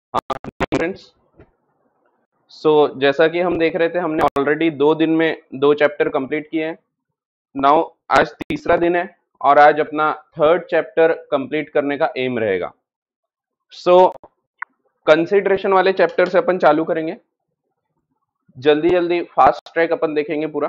Friends, जैसा कि हम देख रहे थे, हमने ऑलरेडी 2 दिन में 2 चैप्टर कंप्लीट किए हैं। नाउ आज तीसरा दिन है और आज अपना थर्ड चैप्टर कंप्लीट करने का एम रहेगा। कंसिडरेशन वाले चैप्टर से अपन चालू करेंगे। जल्दी जल्दी फास्ट ट्रैक अपन देखेंगे पूरा।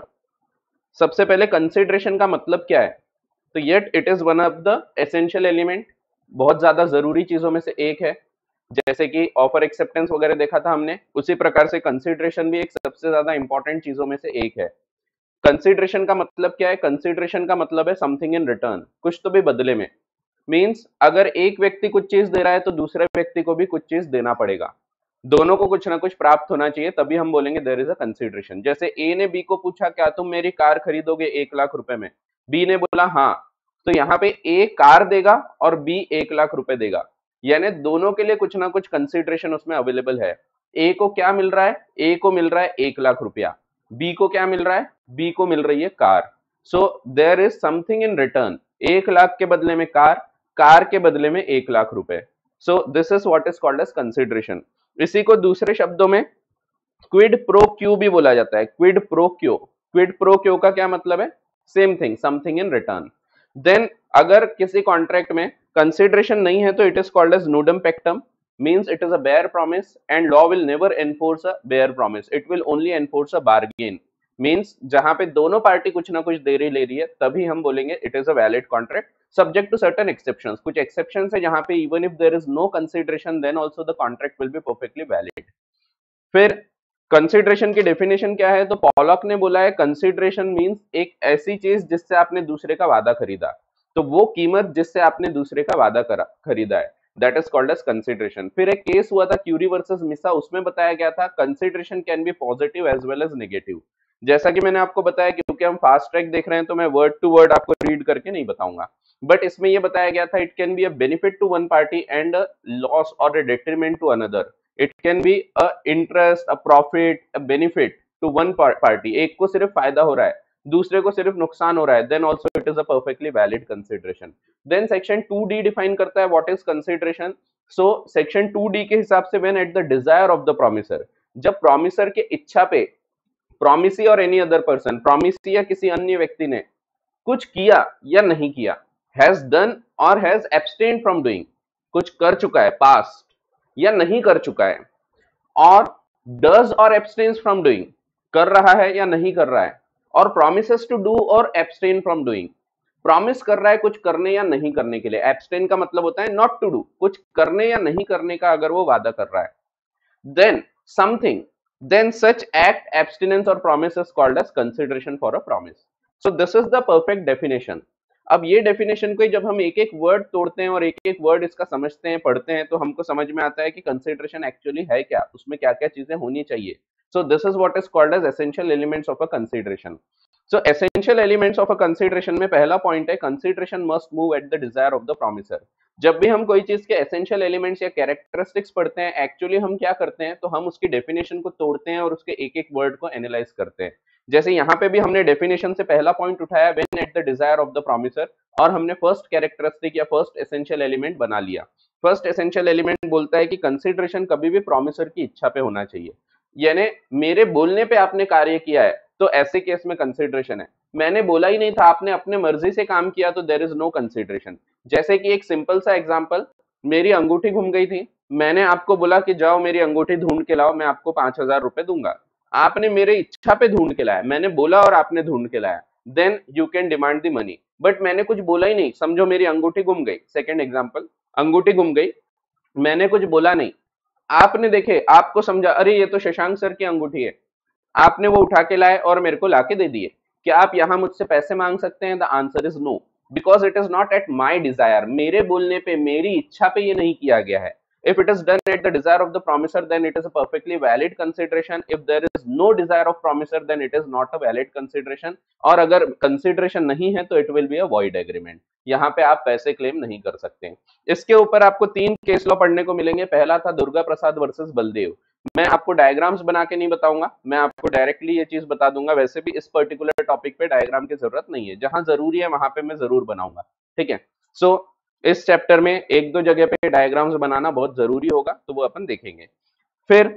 सबसे पहले कंसिडरेशन का मतलब क्या है, तो yet it is one of the essential element, बहुत ज्यादा जरूरी चीजों में से एक है। जैसे कि ऑफर एक्सेप्टेंस वगैरह देखा था हमने, उसी प्रकार से कंसिडरेशन भी एक सबसे ज्यादा इंपॉर्टेंट चीजों में से एक है। कंसिडरेशन का मतलब क्या है? कंसिडरेशन का मतलब है समथिंग इन रिटर्न, कुछ तो भी बदले में। मींस अगर एक व्यक्ति कुछ चीज दे रहा है तो दूसरे व्यक्ति को भी कुछ चीज देना पड़ेगा, दोनों को कुछ ना कुछ प्राप्त होना चाहिए, तभी हम बोलेंगे देयर इज अ कंसिडरेशन। जैसे ए ने बी को पूछा, क्या तुम मेरी कार खरीदोगे 1 लाख रुपए में? बी ने बोला हाँ, तो यहाँ पे ए कार देगा और बी 1 लाख रुपए देगा, यानी दोनों के लिए कुछ ना कुछ कंसिडरेशन उसमें अवेलेबल है। ए को क्या मिल रहा है? ए को मिल रहा है 1 लाख रुपया। बी को क्या मिल रहा है? बी को मिल रही है car. So there is something in return, 1 lakh के बदले में कार, कार के बदले में 1 लाख रुपए। So this is what is called as consideration. इसी को दूसरे शब्दों में क्विड प्रो क्यू भी बोला जाता है। Quid pro quo, quid pro quo का क्या मतलब है? Same thing, something in return. Then अगर किसी कॉन्ट्रैक्ट में कंसिडरेशन नहीं है तो it is called as nudum pactum, means it is a bare promise and law will never enforce a bare promise, it will only enforce a bargain। Means जहां पे दोनों party कुछ ना कुछ दे रही ले रही है तभी हम बोलेंगे it is a valid contract, subject to certain exceptions. कुछ एक्सेप्शंस है जहां पे even if there is no consideration then also the contract will be perfectly valid. फिर कंसिडरेशन की डेफिनेशन क्या है? तो पॉलॉक ने बोला है कंसिडरेशन मींस एक ऐसी चीज जिससे आपने दूसरे का वादा खरीदा, तो वो कीमत जिससे आपने दूसरे का वादा खरीदा है, that is called as consideration. फिर एक केस हुआ था क्यूरी वर्सेस मिसा, उसमें बताया गया था consideration can be positive as well as negative. जैसा कि मैंने आपको बताया, क्योंकि हम फास्ट ट्रैक देख रहे हैं तो मैं वर्ड टू वर्ड आपको रीड करके नहीं बताऊंगा, बट इसमें यह बताया गया था it can be a benefit to one party and a loss or a detriment to another. It can be a interest, a profit, a benefit to one party, एक को सिर्फ फायदा हो रहा है, दूसरे को सिर्फ नुकसान हो रहा है, then also it is a perfectly valid consideration. Then section 2D define करता है what is consideration. So section 2D के हिसाब से when at the desire of the promisor, जब प्रोमिसर के इच्छा पे promisee or any other person, promisee या किसी अन्य व्यक्ति ने कुछ किया या नहीं किया, has done or has abstained from doing, कुछ कर चुका है पास्ट या नहीं कर चुका है, और डज और एब्सटेन्स फ्रॉम डूइंग, कर रहा है या नहीं कर रहा है, और promises to do or abstain from doing, promise कर रहा है कुछ करने या नहीं करने के लिए। एब्सटेन का मतलब होता है नॉट टू डू, कुछ करने या नहीं करने का अगर वो वादा कर रहा है, then something, then such act, abstinence or promise is called as consideration for a promise। So this is the perfect definition। अब ये डेफिनेशन को जब हम एक एक वर्ड तोड़ते हैं और एक एक वर्ड इसका समझते हैं, पढ़ते हैं, तो हमको समझ में आता है कि कंसिडरेशन एक्चुअली है क्या, उसमें क्या क्या चीजें होनी चाहिए। So this is what is called as essential elements of a consideration. So essential elements of a consideration में पहला पॉइंट है consideration must move at the desire of the promisor. जब भी हम कोई चीज के एसेंशियल एलिमेंट्स या कैरेक्टरिस्टिक्स पढ़ते हैं, एक्चुअली हम क्या करते हैं, तो हम उसकी डेफिनेशन को तोड़ते हैं और उसके एक एक वर्ड को एनालाइज करते हैं। जैसे यहाँ पे भी हमने डेफिनेशन से पहला पॉइंट उठाया when at the desire of the promisor, और हमने फर्स्ट कैरेक्टरिस्टिक या फर्स्ट एसेंशियल एलिमेंट बना लिया। फर्स्ट एसेंशियल एलिमेंट बोलता है कि कंसिडरेशन कभी भी प्रोमिसर की इच्छा पे होना चाहिए, यानी मेरे बोलने पे आपने कार्य किया है तो ऐसे केस में कंसिडरेशन है। मैंने बोला ही नहीं था, आपने अपने मर्जी से काम किया, तो देयर इज नो कंसिडरेशन। जैसे कि एक सिंपल सा एग्जांपल, मेरी अंगूठी घूम गई थी, मैंने आपको बोला कि जाओ मेरी अंगूठी ढूंढ के लाओ, मैं आपको 5,000 रुपए दूंगा। आपने मेरे इच्छा पे ढूंढ के लाया, मैंने बोला और आपने ढूंढ के लाया, then you can demand the money. But मैंने कुछ बोला ही नहीं, समझो मेरी अंगूठी गुम गई, सेकेंड एग्जाम्पल, अंगूठी गुम गई, मैंने कुछ बोला नहीं, आपने देखे, आपको समझा अरे ये तो शशांक सर की अंगूठी है, आपने वो उठा के लाए और मेरे को लाके दे दिए। क्या आप यहाँ मुझसे पैसे मांग सकते हैं? The answer is no, because it is not at my desire, मेरे बोलने पे, मेरी इच्छा पे ये नहीं किया गया है। If it is done at the desire of the promiser, then it is a perfectly valid consideration. If there is no desire of promiser, then it is not a valid consideration। और अगर consideration नहीं है तो it will be a void agreement। यहाँ पे आप पैसे claim नहीं कर सकते। इसके ऊपर आपको 3 केस लॉ पढ़ने को मिलेंगे। पहला था दुर्गा प्रसाद वर्सेस बलदेव। मैं आपको डायग्राम्स बना के नहीं बताऊंगा, मैं आपको डायरेक्टली ये चीज बता दूंगा। वैसे भी इस पर्टिकुलर टॉपिक पे डायग्राम की जरूरत नहीं है, जहां जरूरी है वहां पे मैं जरूर बनाऊंगा, ठीक है। सो इस चैप्टर में एक दो जगह पे डायग्राम्स बनाना बहुत जरूरी होगा, तो वो अपन देखेंगे। फिर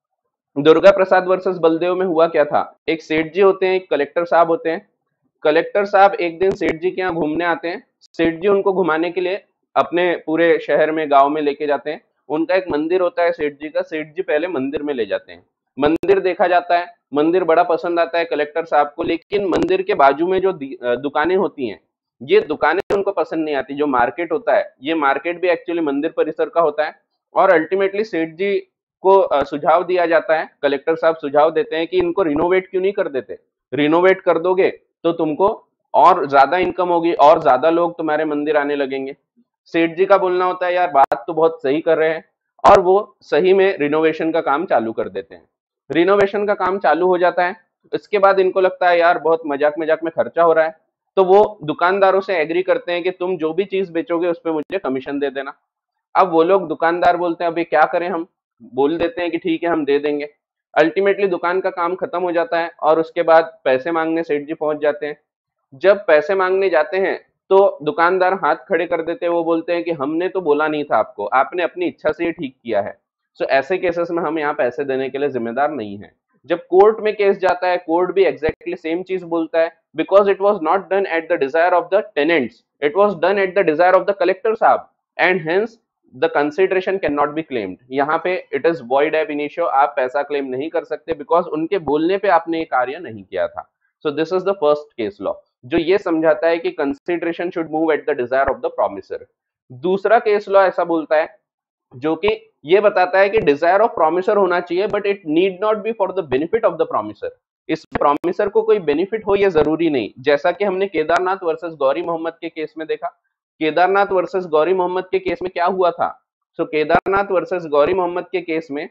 दुर्गा प्रसाद वर्सेस बलदेव में हुआ क्या था, एक सेठ जी होते हैं, एक कलेक्टर साहब होते हैं। कलेक्टर साहब एक दिन सेठ जी के यहाँ घूमने आते हैं। सेठ जी उनको घुमाने के लिए अपने पूरे शहर में, गांव में लेके जाते हैं। उनका एक मंदिर होता है सेठ जी का, सेठ जी पहले मंदिर में ले जाते हैं। मंदिर देखा जाता है, मंदिर बड़ा पसंद आता है कलेक्टर साहब को, लेकिन मंदिर के बाजू में जो दुकानें होती हैं, ये दुकानें उनको पसंद नहीं आती। जो मार्केट होता है, ये मार्केट भी एक्चुअली मंदिर परिसर का होता है। और अल्टीमेटली सेठ जी को सुझाव दिया जाता है, कलेक्टर साहब सुझाव देते हैं कि इनको रिनोवेट क्यों नहीं कर देते। रिनोवेट कर दोगे तो तुमको और ज्यादा इनकम होगी और ज्यादा लोग तुम्हारे मंदिर आने लगेंगे। सेठ जी का बोलना होता है यार बात तो बहुत सही कर रहे हैं, और वो सही में रिनोवेशन का काम चालू कर देते हैं। रिनोवेशन का काम चालू हो जाता है। इसके बाद इनको लगता है यार बहुत मजाक मजाक में खर्चा हो रहा है, तो वो दुकानदारों से एग्री करते हैं कि तुम जो भी चीज बेचोगे उस पर मुझे कमीशन दे देना। अब वो लोग दुकानदार बोलते हैं अभी क्या करें हम, बोल देते हैं कि ठीक है हम दे देंगे। अल्टीमेटली दुकान का काम खत्म हो जाता है और उसके बाद पैसे मांगने सेठ जी पहुंच जाते हैं। जब पैसे मांगने जाते हैं तो दुकानदार हाथ खड़े कर देते हैं, वो बोलते हैं कि हमने तो बोला नहीं था आपको, आपने अपनी इच्छा से ये ठीक किया है। सो ऐसे केसेस में हम यहाँ पैसे देने के लिए जिम्मेदार नहीं है। जब कोर्ट में केस जाता है, कोर्ट भी एग्जैक्टली सेम चीज बोलता है, because it was not done at the desire of the tenants, it was done at the desire of the collector साहब, and hence the consideration can not be claimed. यहाँ पे it is void ab initio, आप पैसा claim नहीं कर सकते because उनके बोलने पे आपने ये कार्य नहीं किया था। So this is the first case law जो ये समझाता है कि consideration should move at the desire of the promisor. दूसरा केस लॉ ऐसा बोलता है जो कि ये बताता है कि डिजायर ऑफ प्रोमिसर होना चाहिए, but it need not be for the benefit of the promisor. इस प्रोमिसर को कोई बेनिफिट हो ये जरूरी नहीं, जैसा कि हमने केदारनाथ वर्सेस गौरी मोहम्मद के केस में देखा। केदारनाथ वर्सेस गौरी मोहम्मद के केस में क्या हुआ था। सो केदारनाथ वर्सेस गौरी मोहम्मद के केस में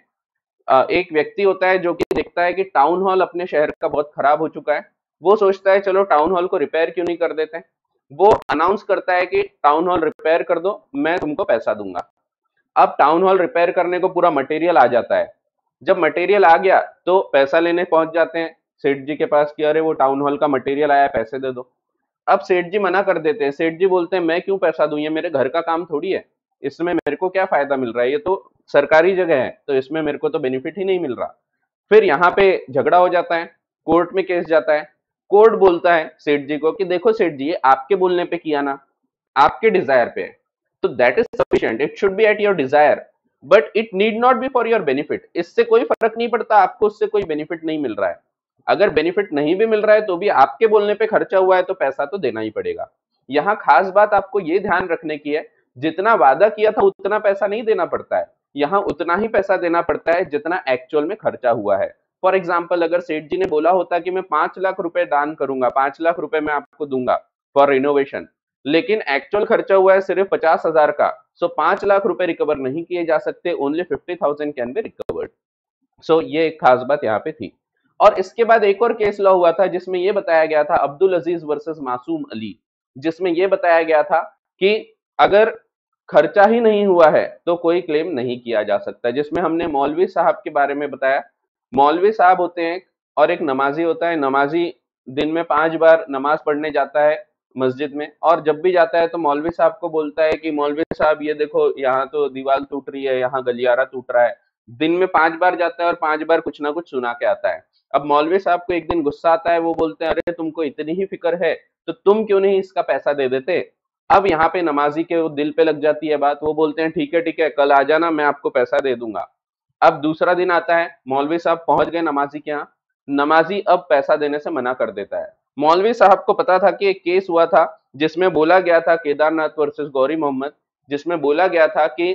एक व्यक्ति होता है जो कि देखता है कि टाउन हॉल अपने शहर का बहुत खराब हो चुका है। वो सोचता है चलो टाउन हॉल को रिपेयर क्यों नहीं कर देते हैं। वो अनाउंस करता है कि टाउन हॉल रिपेयर कर दो, मैं तुमको पैसा दूंगा। अब टाउन हॉल रिपेयर करने को पूरा मटेरियल आ जाता है। जब मटेरियल आ गया तो पैसा लेने पहुंच जाते हैं सेठ जी के पास कि अरे वो टाउन हॉल का मटेरियल आया, पैसे दे दो। अब सेठ जी मना कर देते हैं। सेठ जी बोलते हैं मैं क्यों पैसा दूं, ये मेरे घर का काम थोड़ी है, इसमें मेरे को क्या फायदा मिल रहा है, ये तो सरकारी जगह है, तो इसमें मेरे को तो बेनिफिट ही नहीं मिल रहा। फिर यहाँ पे झगड़ा हो जाता है, कोर्ट में केस जाता है। कोर्ट बोलता है सेठ जी को कि देखो सेठ जी, ये आपके बोलने पे किया ना, आपके डिजायर पे, तो that is sufficient, it should be at your desire, but it need not be for your benefit. इससे कोई फर्क नहीं पड़ता, आपको उससे कोई बेनिफिट नहीं मिल रहा है। अगर बेनिफिट नहीं भी मिल रहा है तो भी आपके बोलने पे खर्चा हुआ है तो पैसा तो देना ही पड़ेगा। यहाँ खास बात आपको ये ध्यान रखने की है, जितना वादा किया था उतना पैसा नहीं देना पड़ता है, यहाँ उतना ही पैसा देना पड़ता है जितना एक्चुअल में खर्चा हुआ है। फॉर एग्जाम्पल अगर सेठ जी ने बोला होता कि मैं 5 लाख रुपए दान करूंगा, 5 लाख रुपए मैं आपको दूंगा फॉर रिनोवेशन, लेकिन एक्चुअल खर्चा हुआ है सिर्फ 50,000 का, सो 5 लाख रुपए रिकवर नहीं किए जा सकते, ओनली 50,000 कैन बी रिकवर्ड। सो ये एक खास बात यहाँ पे थी। और इसके बाद एक और केस लॉ हुआ था जिसमें यह बताया गया था, अब्दुल अजीज वर्सेस मासूम अली, जिसमें यह बताया गया था कि अगर खर्चा ही नहीं हुआ है तो कोई क्लेम नहीं किया जा सकता, जिसमें हमने मौलवी साहब के बारे में बताया। मौलवी साहब होते हैं और एक नमाजी होता है। नमाजी दिन में 5 बार नमाज पढ़ने जाता है मस्जिद में, और जब भी जाता है तो मौलवी साहब को बोलता है कि मौलवी साहब ये देखो यहाँ तो दीवार टूट रही है, यहाँ गलियारा टूट रहा है। दिन में 5 बार जाता है और 5 बार कुछ ना कुछ सुना के आता है। अब मौलवी साहब को एक दिन गुस्सा आता है, वो बोलते हैं अरे तुमको इतनी ही फिक्र है तो तुम क्यों नहीं इसका पैसा दे देते। अब यहाँ पे नमाजी के वो दिल पे लग जाती है बात, वो बोलते हैं ठीक है कल आ जाना, मैं आपको पैसा दे दूंगा। अब दूसरा दिन आता है, मौलवी साहब पहुंच गए नमाजी के यहाँ, नमाजी अब पैसा देने से मना कर देता है। मौलवी साहब को पता था कि एक केस हुआ था जिसमें बोला गया था, केदारनाथ वर्सेस गौरी मोहम्मद, जिसमें बोला गया था कि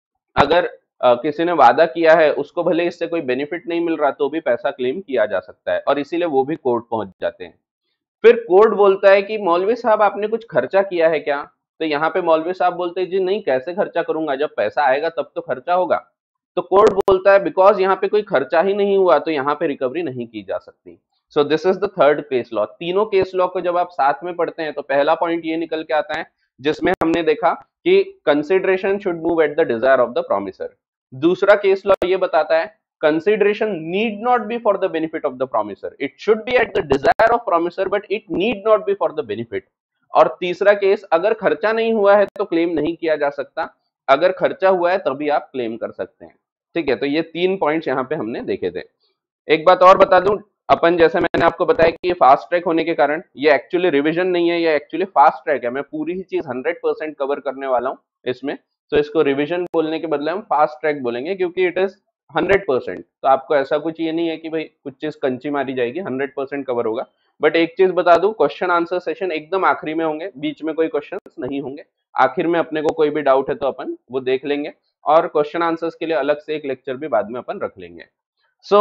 अगर किसी ने वादा किया है, उसको भले इससे कोई बेनिफिट नहीं मिल रहा तो भी पैसा क्लेम किया जा सकता है, और इसीलिए वो भी कोर्ट पहुंच जाते हैं। फिर कोर्ट बोलता है कि मौलवी साहब आपने कुछ खर्चा किया है क्या। तो यहाँ पे मौलवी साहब बोलते हैं जी नहीं, कैसे खर्चा करूंगा, जब पैसा आएगा तब तो खर्चा होगा। तो कोर्ट बोलता है बिकॉज यहाँ पे कोई खर्चा ही नहीं हुआ तो यहाँ पे रिकवरी नहीं की जा सकती। So this is the third case law. तीनों केस लॉ को जब आप साथ में पढ़ते हैं तो पहला पॉइंट ये निकल के आता है जिसमें हमने देखा कि consideration should move at the desire of the promisor. दूसरा केस लॉ ये बताता है consideration need not be for the benefit of the promisor, it should be at the desire of promisor but it need not be for the benefit और तीसरा case, अगर खर्चा नहीं हुआ है तो क्लेम नहीं किया जा सकता, अगर खर्चा हुआ है तभी आप क्लेम कर सकते हैं। ठीक है, तो ये 3 पॉइंट्स यहाँ पे हमने देखे थे। एक बात और बता दूं, अपन जैसे मैंने आपको बताया कि ये फास्ट ट्रैक होने के कारण ये एक्चुअली रिवीजन नहीं है, ये एक्चुअली फास्ट ट्रैक है। मैं पूरी ही चीज 100% कवर करने वाला हूँ इसमें, तो इसको रिवीजन बोलने के बदले हम फास्ट ट्रैक बोलेंगे, क्योंकि इट इज 100%। तो आपको ऐसा कुछ ये नहीं है कि भाई कुछ चीज कंची मारी जाएगी, 100% कवर होगा। बट एक चीज बता दूं, क्वेश्चन आंसर सेशन एकदम आखिरी में होंगे, बीच में कोई क्वेश्चन नहीं होंगे। आखिर में अपने को कोई भी डाउट है तो अपन वो देख लेंगे, और क्वेश्चन आंसर्स के लिए अलग से एक लेक्चर भी बाद में अपन रख लेंगे। सो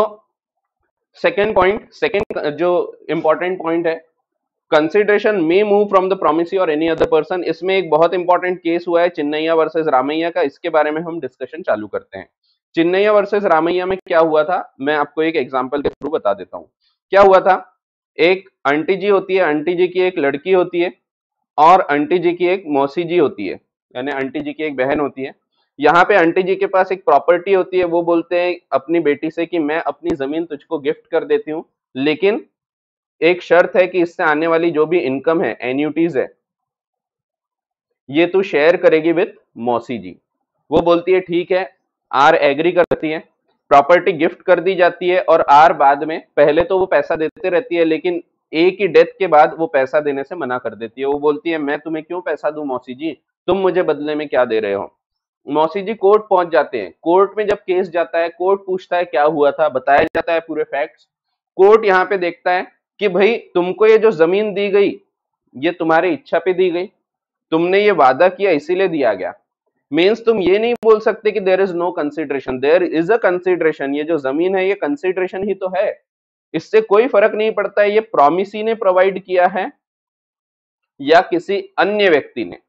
सेकेंड जो इंपॉर्टेंट पॉइंट है, consideration may move from the promisee or any other person. इसमें एक बहुत इंपॉर्टेंट केस हुआ है चिन्नैया वर्सेस रामैया का, इसके बारे में हम डिस्कशन चालू करते हैं। चिन्नैया वर्सेस रामैया में क्या हुआ था, मैं आपको एक एग्जांपल के थ्रू बता देता हूं। क्या हुआ था, एक आंटी जी होती है, आंटी जी की एक लड़की होती है, और आंटी जी की एक मौसी जी होती है, यानी आंटी जी की एक बहन होती है। यहाँ पे आंटी जी के पास एक प्रॉपर्टी होती है, वो बोलते हैं अपनी बेटी से कि मैं अपनी जमीन तुझको गिफ्ट कर देती हूँ, लेकिन एक शर्त है कि इससे आने वाली जो भी इनकम है, एन्यूटीज है, ये तू शेयर करेगी विद मौसी जी। वो बोलती है ठीक है, आर एग्री करती है, प्रॉपर्टी गिफ्ट कर दी जाती है, और आर बाद में, पहले तो वो पैसा देते रहती है, लेकिन ए की डेथ के बाद वो पैसा देने से मना कर देती है। वो बोलती है मैं तुम्हें क्यों पैसा दूं मौसी जी, तुम मुझे बदले में क्या दे रहे हो। मौसी जी कोर्ट पहुंच जाते हैं, कोर्ट में जब केस जाता है, कोर्ट पूछता है क्या हुआ था, बताया जाता है पूरे फैक्ट्स। कोर्ट यहाँ पे देखता है कि भाई तुमको ये जो जमीन दी गई, ये तुम्हारी इच्छा पे दी गई, तुमने ये वादा किया इसीलिए दिया गया। मीन्स तुम ये नहीं बोल सकते कि there is no consideration, there is a consideration. ये जो जमीन है ये कंसिडरेशन ही तो है, इससे कोई फर्क नहीं पड़ता है ये प्रॉमिसी ने प्रोवाइड किया है या किसी अन्य व्यक्ति ने।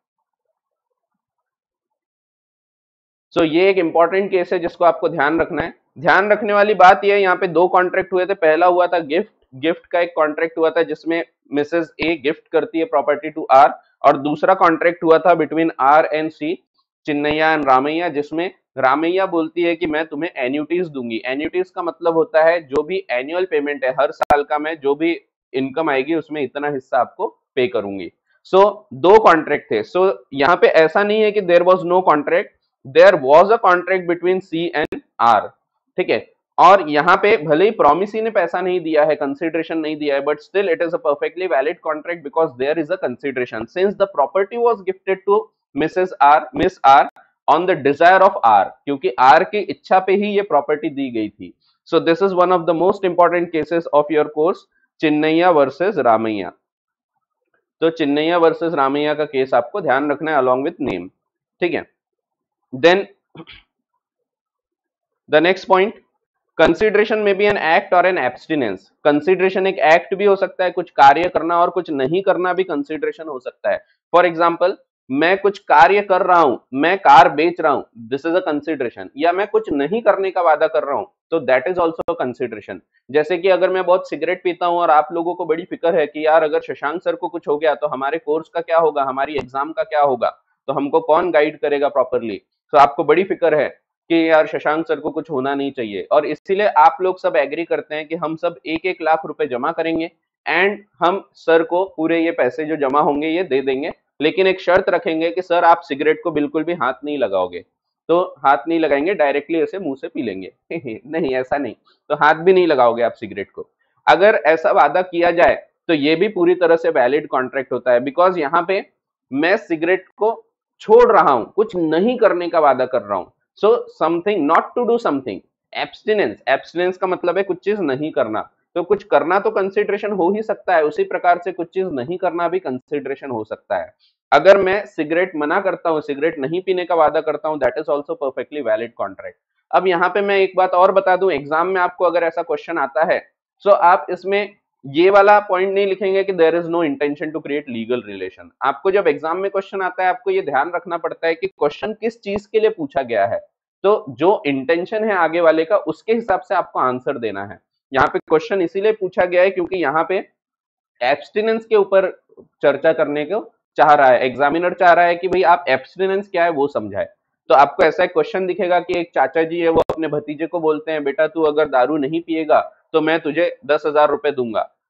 सो ये एक इंपॉर्टेंट केस है जिसको आपको ध्यान रखना है। ध्यान रखने वाली बात यह है, यहाँ पे 2 कॉन्ट्रैक्ट हुए थे। पहला हुआ था गिफ्ट, गिफ्ट का एक कॉन्ट्रैक्ट हुआ था जिसमें मिसेस ए गिफ्ट करती है प्रॉपर्टी टू आर, और दूसरा कॉन्ट्रैक्ट हुआ था between R and C, Chinnaya and Ramayya, जिसमें रामैया बोलती है कि मैं तुम्हें एन्यूटीज दूंगी। एन्यूटीज का मतलब होता है जो भी एनुअल पेमेंट है, हर साल का मैं जो भी इनकम आएगी उसमें इतना हिस्सा आपको पे करूंगी। सो 2 कॉन्ट्रैक्ट थे। सो यहाँ पे ऐसा नहीं है कि there was no contract, there was a contract between C and R. ठीक है, और यहाँ पे भले ही प्रॉमिसी ने पैसा नहीं दिया है, कंसिडरेशन नहीं दिया है, but still it is a perfectly valid contract because there is a consideration since the property was gifted to Miss R on the desire of R, क्योंकि आर की इच्छा पे ही ये प्रॉपर्टी दी गई थी। So this is one of the most important cases of your course, Chinnaya versus Ramayya. तो चिन्नैया वर्सेस रामैया का केस आपको ध्यान रखना है अलॉन्ग विथ नेम। ठीक है, then the next point, consideration may be an act or an abstinence. Consideration एक act भी हो सकता है, कुछ कार्य करना, और कुछ नहीं करना भी कंसिडरेशन हो सकता है। फॉर एग्जाम्पल, मैं कुछ कार्य कर रहा हूं, मैं कार बेच रहा हूं, दिस इज अ कंसिडरेशन, या मैं कुछ नहीं करने का वादा कर रहा हूं, तो दैट इज ऑल्सो कंसिडरेशन। जैसे कि अगर मैं बहुत सिगरेट पीता हूं और आप लोगों को बड़ी फिक्र है कि यार अगर शशांक सर को कुछ हो गया तो हमारे कोर्स का क्या होगा, हमारी एग्जाम का क्या होगा, तो हमको कौन गाइड करेगा प्रॉपरली। तो आपको बड़ी फिक्र है कि यार शशांक सर को कुछ होना नहीं चाहिए, और इसीलिए आप लोग सब एग्री करते हैं कि हम सब 1-1 लाख रुपए जमा करेंगे एंड हम सर को पूरे ये पैसे जो जमा होंगे ये दे देंगे, लेकिन एक शर्त रखेंगे कि सर आप सिगरेट को बिल्कुल भी हाथ नहीं लगाओगे। तो हाथ नहीं लगाएंगे, डायरेक्टली ऐसे मुंह से पी लेंगे नहीं, ऐसा नहीं, तो हाथ भी नहीं लगाओगे आप सिगरेट को। अगर ऐसा वादा किया जाए तो ये भी पूरी तरह से वैलिड कॉन्ट्रैक्ट होता है, बिकॉज यहाँ पे मैं सिगरेट को छोड़ रहा हूं, कुछ नहीं करने का वादा कर रहा हूं। So something, not to do something, abstinence, abstinence का मतलब है कुछ चीज नहीं करना। तो कुछ करना तो कंसिडरेशन हो ही सकता है, उसी प्रकार से कुछ चीज नहीं करना भी कंसिडरेशन हो सकता है। अगर मैं सिगरेट मना करता हूं, सिगरेट नहीं पीने का वादा करता हूं, that is also perfectly valid contract. अब यहाँ पे मैं एक बात और बता दूं, एग्जाम में आपको अगर ऐसा क्वेश्चन आता है, सो आप इसमें ये वाला पॉइंट नहीं लिखेंगे कि there is no intention to create legal relation. आपको जब एग्जाम में क्वेश्चन आता है, आपको ये ध्यान रखना पड़ता है कि क्वेश्चन किस चीज के लिए पूछा गया है, तो जो इंटेंशन है आगे वाले का उसके हिसाब से आपको आंसर देना है। यहाँ पे क्वेश्चन इसीलिए पूछा गया है क्योंकि यहाँ पे एब्सटिनेंस के ऊपर चर्चा करने को चाह रहा है, एग्जामिनर चाह रहा है कि भाई आप एब्सटिनेंस क्या है वो समझाए। तो आपको ऐसा एक क्वेश्चन दिखेगा कि एक चाचा जी है, वो अपने भतीजे को बोलते हैं बेटा तू अगर दारू नहीं पिएगा तो मैं तुझे 10,000 रुपए दूंगा।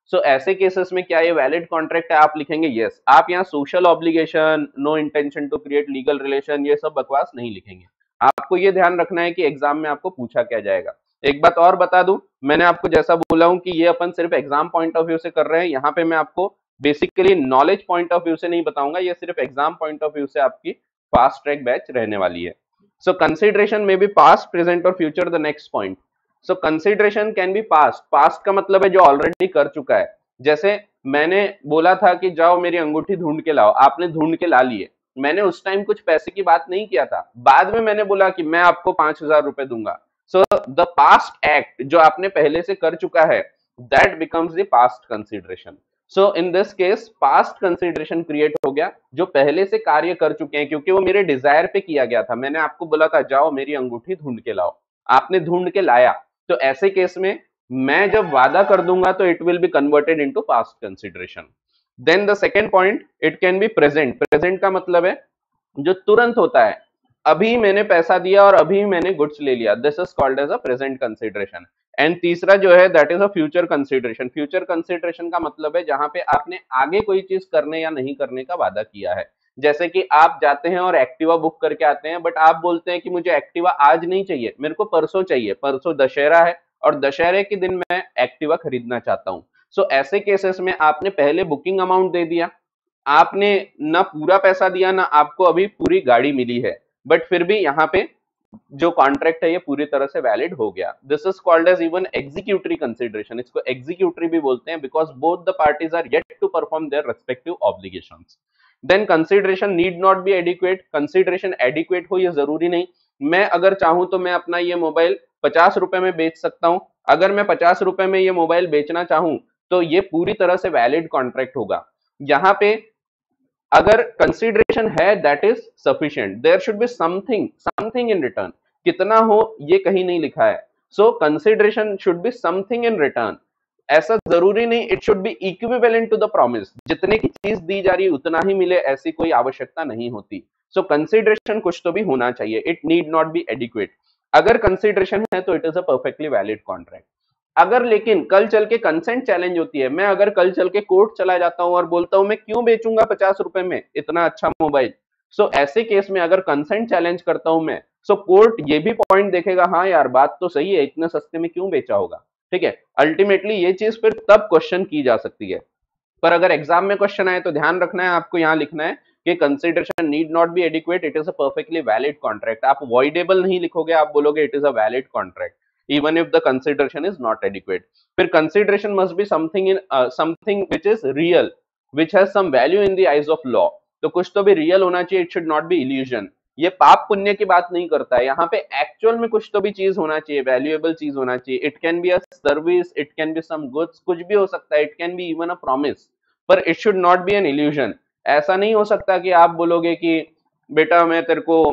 सो ऐसे केसेस में क्या ये वैलिड कॉन्ट्रैक्ट है, आप लिखेंगे यस। आप यहाँ social obligation, no intention to create legal relation, ये सब बकवास नहीं लिखेंगे। आपको ये ध्यान रखना है कि एग्जाम में आपको पूछा क्या जाएगा। एक बात और बता दूं, मैंने आपको जैसा बोला हूं कि ये अपन सिर्फ एग्जाम पॉइंट ऑफ व्यू से कर रहे हैं, यहाँ पे मैं आपको basically knowledge point of view से नहीं बताऊंगा, ये सिर्फ एग्जाम पॉइंट ऑफ व्यू से आपकी फास्ट ट्रैक बैच रहने वाली है। सो कंसिडरेशन में भी पास्ट, प्रेजेंट और future the next point. So consideration can be past, past का मतलब है जो ऑलरेडी कर चुका है। जैसे मैंने बोला था कि जाओ मेरी अंगूठी ढूंढ के लाओ, आपने ढूंढ के ला लिए, मैंने उस टाइम कुछ पैसे की बात नहीं किया था, बाद में मैंने बोला कि मैं आपको 5,000 रुपए दूंगा। सो द पास्ट एक्ट जो आपने पहले से कर चुका है, that becomes the past consideration. So in this case past consideration create हो गया जो पहले से कार्य कर चुके हैं, क्योंकि वो मेरे डिजायर पे किया गया था। मैंने आपको बोला था जाओ मेरी अंगूठी ढूंढ के लाओ, आपने ढूंढ के लाया, तो ऐसे केस में मैं जब वादा कर दूंगा तो it will be converted into past consideration. Then the second point, it can be present. Present का मतलब है जो तुरंत होता है, अभी मैंने पैसा दिया और अभी मैंने गुड्स ले लिया, this is called as a present consideration. And तीसरा जो है that is a future consideration. Future consideration का मतलब है जहां पे आपने आगे कोई चीज करने या नहीं करने का वादा किया है। जैसे कि आप जाते हैं और एक्टिवा बुक करके आते हैं, बट आप बोलते हैं कि मुझे एक्टिवा आज नहीं चाहिए, मेरे को परसों चाहिए, परसों दशहरा है और दशहरे के दिन मैं एक्टिवा खरीदना चाहता हूं। सो ऐसे केसेस में आपने पहले बुकिंग अमाउंट दे दिया, आपने ना पूरा पैसा दिया ना आपको अभी पूरी गाड़ी मिली है, बट फिर भी यहाँ पे जो कॉन्ट्रैक्ट है ये पूरी तरह से वैलिड हो गया। This is called as even executory consideration. इसको एग्जीक्यूटरी भी बोलते हैं because both the parties are yet to perform their respective obligations. Then consideration need not be adequate. Consideration adequate हो ये जरूरी नहीं। मैं अगर चाहूं तो मैं अपना ये मोबाइल 50 रुपए में बेच सकता हूं। अगर मैं 50 रुपए में ये मोबाइल बेचना चाहूं तो ये पूरी तरह से वैलिड कॉन्ट्रैक्ट होगा। यहाँ पे अगर कंसिडरेशन है that is sufficient, there should be something in return. कितना हो ये कहीं नहीं लिखा है। So consideration should be something in return. ऐसा जरूरी नहीं it should be equivalent to the promise, जितने की चीज दी जा रही है उतना ही मिले ऐसी कोई आवश्यकता नहीं होती। सो कंसिडरेशन कुछ तो भी होना चाहिए, it need not be adequate. अगर कंसिडरेशन है तो it is a perfectly valid contract. अगर लेकिन कल चल के कंसेंट चैलेंज होती है, मैं अगर कल चल के कोर्ट चला जाता हूं और बोलता हूं मैं क्यों बेचूंगा 50 रुपए में इतना अच्छा मोबाइल, सो ऐसे केस में अगर कंसेंट चैलेंज करता हूं मैं, सो कोर्ट ये भी पॉइंट देखेगा, हाँ यार बात तो सही है, इतने सस्ते में क्यों बेचा होगा। ठीक है, अल्टीमेटली ये चीज फिर तब क्वेश्चन की जा सकती है। पर अगर एग्जाम में क्वेश्चन आए तो ध्यान रखना है, आपको यहाँ लिखना है कि consideration need not be adequate, it is a perfectly valid contract. आप वॉइडेबल नहीं लिखोगे, आप बोलोगे it is a valid contract even if the consideration is not adequate. फिर consideration must be something which is real, which has some value in the eyes of law. तो कुछ तो भी रियल होना चाहिए, it should not be illusion. ये पाप पुण्य की बात नहीं करता है, यहाँ पे एक्चुअल में कुछ तो भी चीज होना चाहिए, वैल्यूएबल चीज होना चाहिए। It can be a service, it can be some goods, कुछ भी हो सकता है, it can be even a promise, पर it should not be an illusion. ऐसा नहीं हो सकता कि आप बोलोगे कि बेटा मैं तेरे को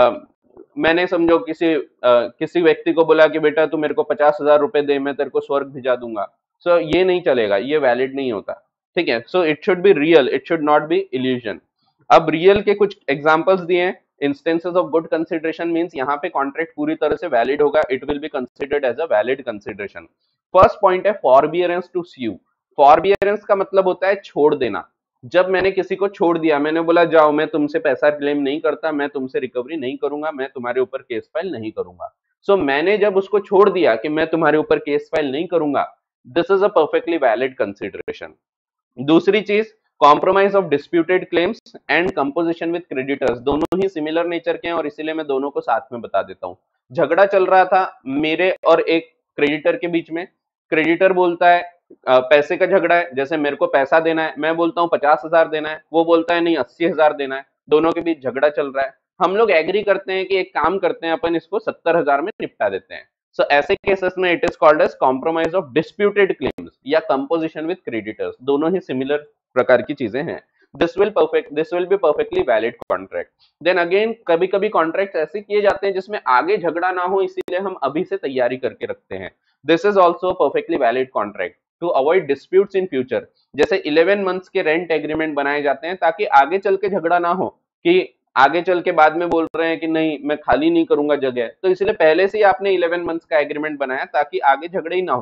मैंने समझो किसी व्यक्ति को बोला कि बेटा तू मेरे को 50,000 रुपए दे, मैं तेरे को स्वर्ग भिजा दूंगा। सो ये नहीं चलेगा, ये वैलिड नहीं होता। ठीक है, so it should be real, it should not be illusion. अब रियल के कुछ एग्जांपल्स दिए हैं। Instances of good consideration means यहाँ पे कॉन्ट्रैक्ट पूरी तरह से वैलिड होगा, it will be considered as a valid consideration. First point है फॉरबियरेंस टू स्यू। फॉरबियरेंस का मतलब होता है छोड़ देना। जब मैंने किसी को छोड़ दिया, मैंने बोला जाओ मैं तुमसे पैसा क्लेम नहीं करता, मैं तुमसे रिकवरी नहीं करूंगा, मैं तुम्हारे ऊपर केस फाइल नहीं करूंगा। सो मैंने जब उसको छोड़ दिया कि मैं तुम्हारे ऊपर केस फाइल नहीं करूंगा, this is a perfectly valid consideration. दूसरी चीज, compromise of disputed claims and composition with creditors, दोनों ही सिमिलर नेचर के हैं और इसीलिए मैं दोनों को साथ में बता देता हूं। झगड़ा चल रहा था मेरे और एक क्रेडिटर के बीच में। क्रेडिटर बोलता है पैसे का झगड़ा है, जैसे मेरे को पैसा देना है, मैं बोलता हूँ 50,000 देना है, वो बोलता है नहीं 80,000 देना है, दोनों के बीच झगड़ा चल रहा है। हम लोग एग्री करते हैं कि एक काम करते हैं, अपन इसको 70,000 में निपटा देते हैं। सो ऐसे केसेस में it is called as compromise of disputed claims या कंपोजिशन विद क्रेडिटर्स, दोनों ही सिमिलर प्रकार की चीजें हैं। This will be perfectly valid contract. Then again कभी कभी कॉन्ट्रैक्ट ऐसे किए जाते हैं जिसमें आगे झगड़ा ना हो, इसीलिए हम अभी से तैयारी करके रखते हैं। This is also perfectly valid contract to avoid disputes in future. जैसे 11 मंथ्स के रेंट एग्रीमेंट बनाए जाते हैं ताकि आगे चल के झगड़ा ना हो, कि आगे चल के बाद में बोल रहे हैं कि नहीं मैं खाली नहीं करूंगा जगह, तो इसलिए पहले से ही आपने 11 मंथ्स का एग्रीमेंट बनाया ताकि आगे झगड़े ही ना हो।